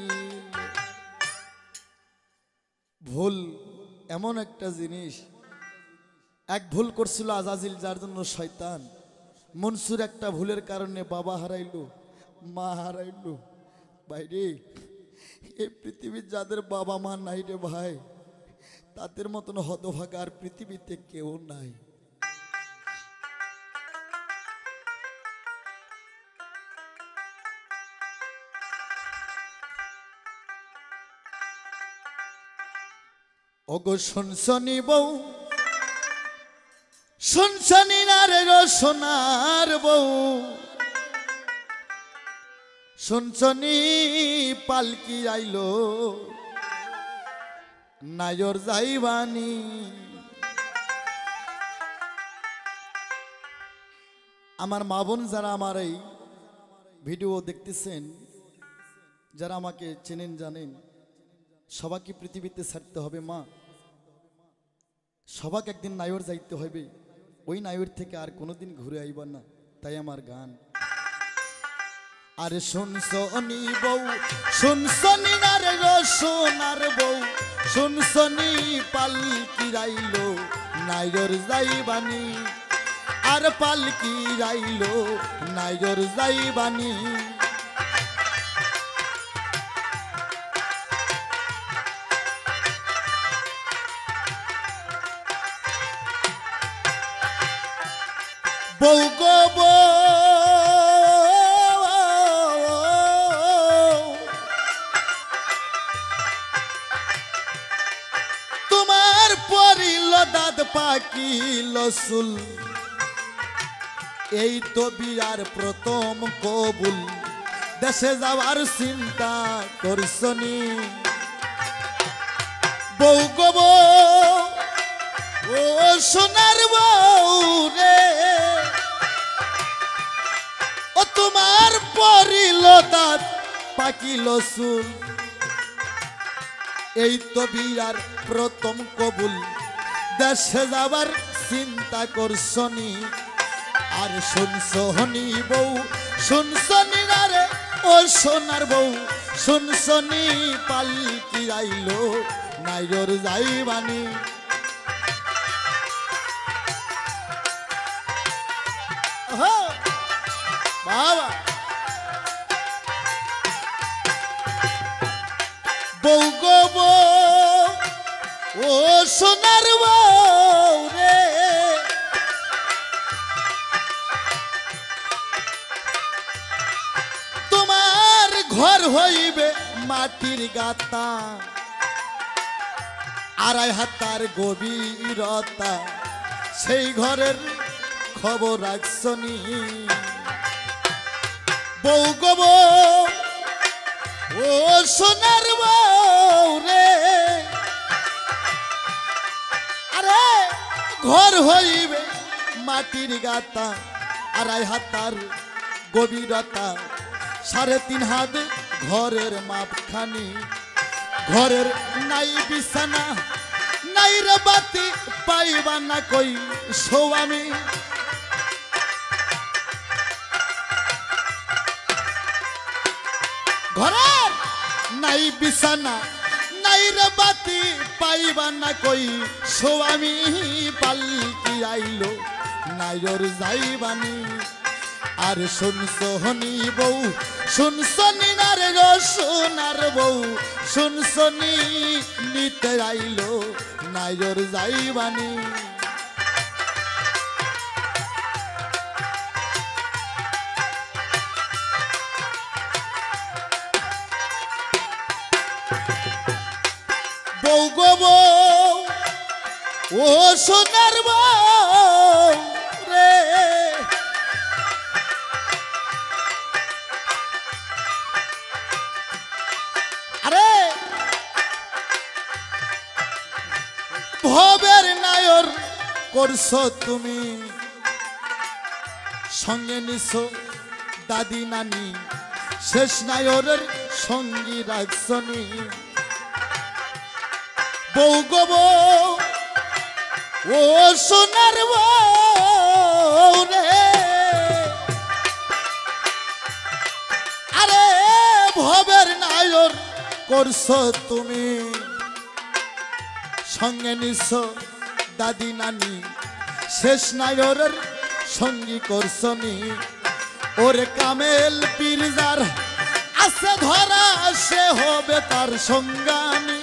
ভুল এমন একটা জিনিস এক ভুল করছিল আজাজিল যার জন্য শয়তান মনসুর একটা ভুলের কারণে বাবা হারাইলো মা হারাইলো বাইরে এই পৃথিবীর যাদের বাবা মা নাই রে ভাই তাদের মতন হতভাগা আর পৃথিবীতে কেউ নাই ওগো শুনছনি বউ শুনছনি না রে গো সোনার বউ শুনছনি পালকি আইলো নায়র যাইবানি আমার মা বোন যারা আমার এই ভিডিও দেখতেছেন যারা আমাকে চেনেন জানেন সবাইকে পৃথিবীতে ছাড়তে হবে মা সবাইকে একদিন নায়র যাইতে হবে ওই নায়র থেকে আর কোনোদিন ঘুরে আইবা না তাই আমার গান আরে শুনছনি বউ শুনছনি না রে গো সোনার বউ শুনছনি পালকি রাইলো নায়র যাইবানি আর পালকি রাইলো নায়র যাইবানি বউ গো তোমার পরিল দাঁত পাকিল চুল এই তো বিয়ার প্রথম কবুল দেশে যাওয়ার চিন্তা করছনি বউ গো ও সোনার বউ রে ও তোমার পরিল দাঁত পাকিল চুল এই তো বিয়ার প্রথম কবুল দেশে যাবার চিন্তা করছনি আর শুনছনি বউ শুনছনি না রে ও সোনার বউ শুনছনি পালকি আইলো নায়র যাইবানি বাবা বউ গো ও সোনার বউ রে তোমার ঘর হইবে মাটির গাতা আড়াই হাতার গভীরতা সেই ঘরের খবর রাখছনি বউ গো ও সোনার বউ রে আরে ঘর হইবে মাটির গাতা আড়াই হাতার গভীরতা সাড়ে তিন হাত ঘরের মাপখানি ঘরের নাই বিছানা নাই রে বাতি পাইবা না কই স্বামী ঘরের নাই বিছানা নাই রে বাতি পাইবা না কই স্বামী পালকি আইলো নাইর যাইবানি আর শুনছো হনি বউ শুনছো নিনার রসুনার বউ শুনছো নি নিতে আইলো নাইর যাইবানি বউ গো বউ ও সোনার বউ রে আরে ভবের নায়র করছো তুমি সঙ্গে নিছো দাদি নানি শেষ নায়রের সঙ্গী রাখছনি বউ গো বউ ও সোনার বউ রে আরে ভবের নায়র করছো তুমি সঙ্গে নিছো দাদি নানি শেষ নায়রের সঙ্গী করছনি ওরে কামেল পীরজার আছে ধরা সে হবে তার সঙ্গানি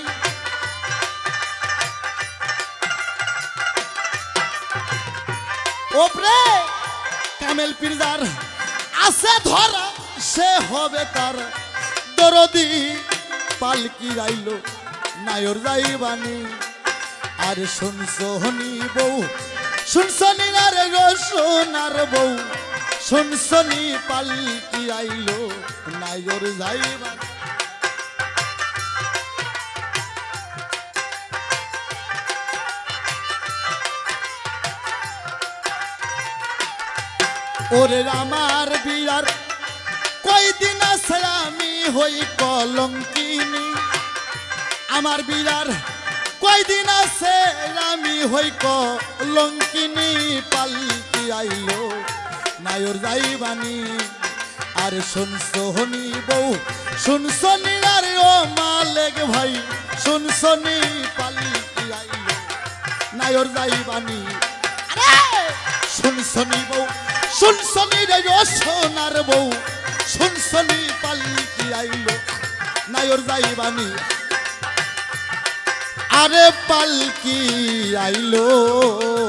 ওপরে কামেল পীরজার আছে ধরা সে হবে তার দরদি পালকি আইলো নায়র যাইবানি আর শুনছো হনি বউ শুনছো নিনার রসুনার বউ শুনছো নি পালকি আইলো নায়র যাইবানি ওরে আমার বিয়ার কয়দিন আছে আমি হই কলঙ্কিনী আমার বিয়ার কয়দিন আছে আমি হই কলঙ্কিনী পালকি আইলো নায়র যাইবানি আর শুনছো হনি বউ শুনছো নি আর ও মালেক ভাই শুনছো নি পালকি আইলো নায়র যাইবানি আরে শুনছো নি বউ শুনছো নি রে সোনার বউ শুনছো নি পালকি আইলো নায়র যাইবানি আরে পালকি আইলো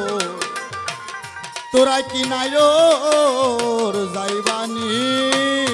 তোরা কি নায়র যাইবানি।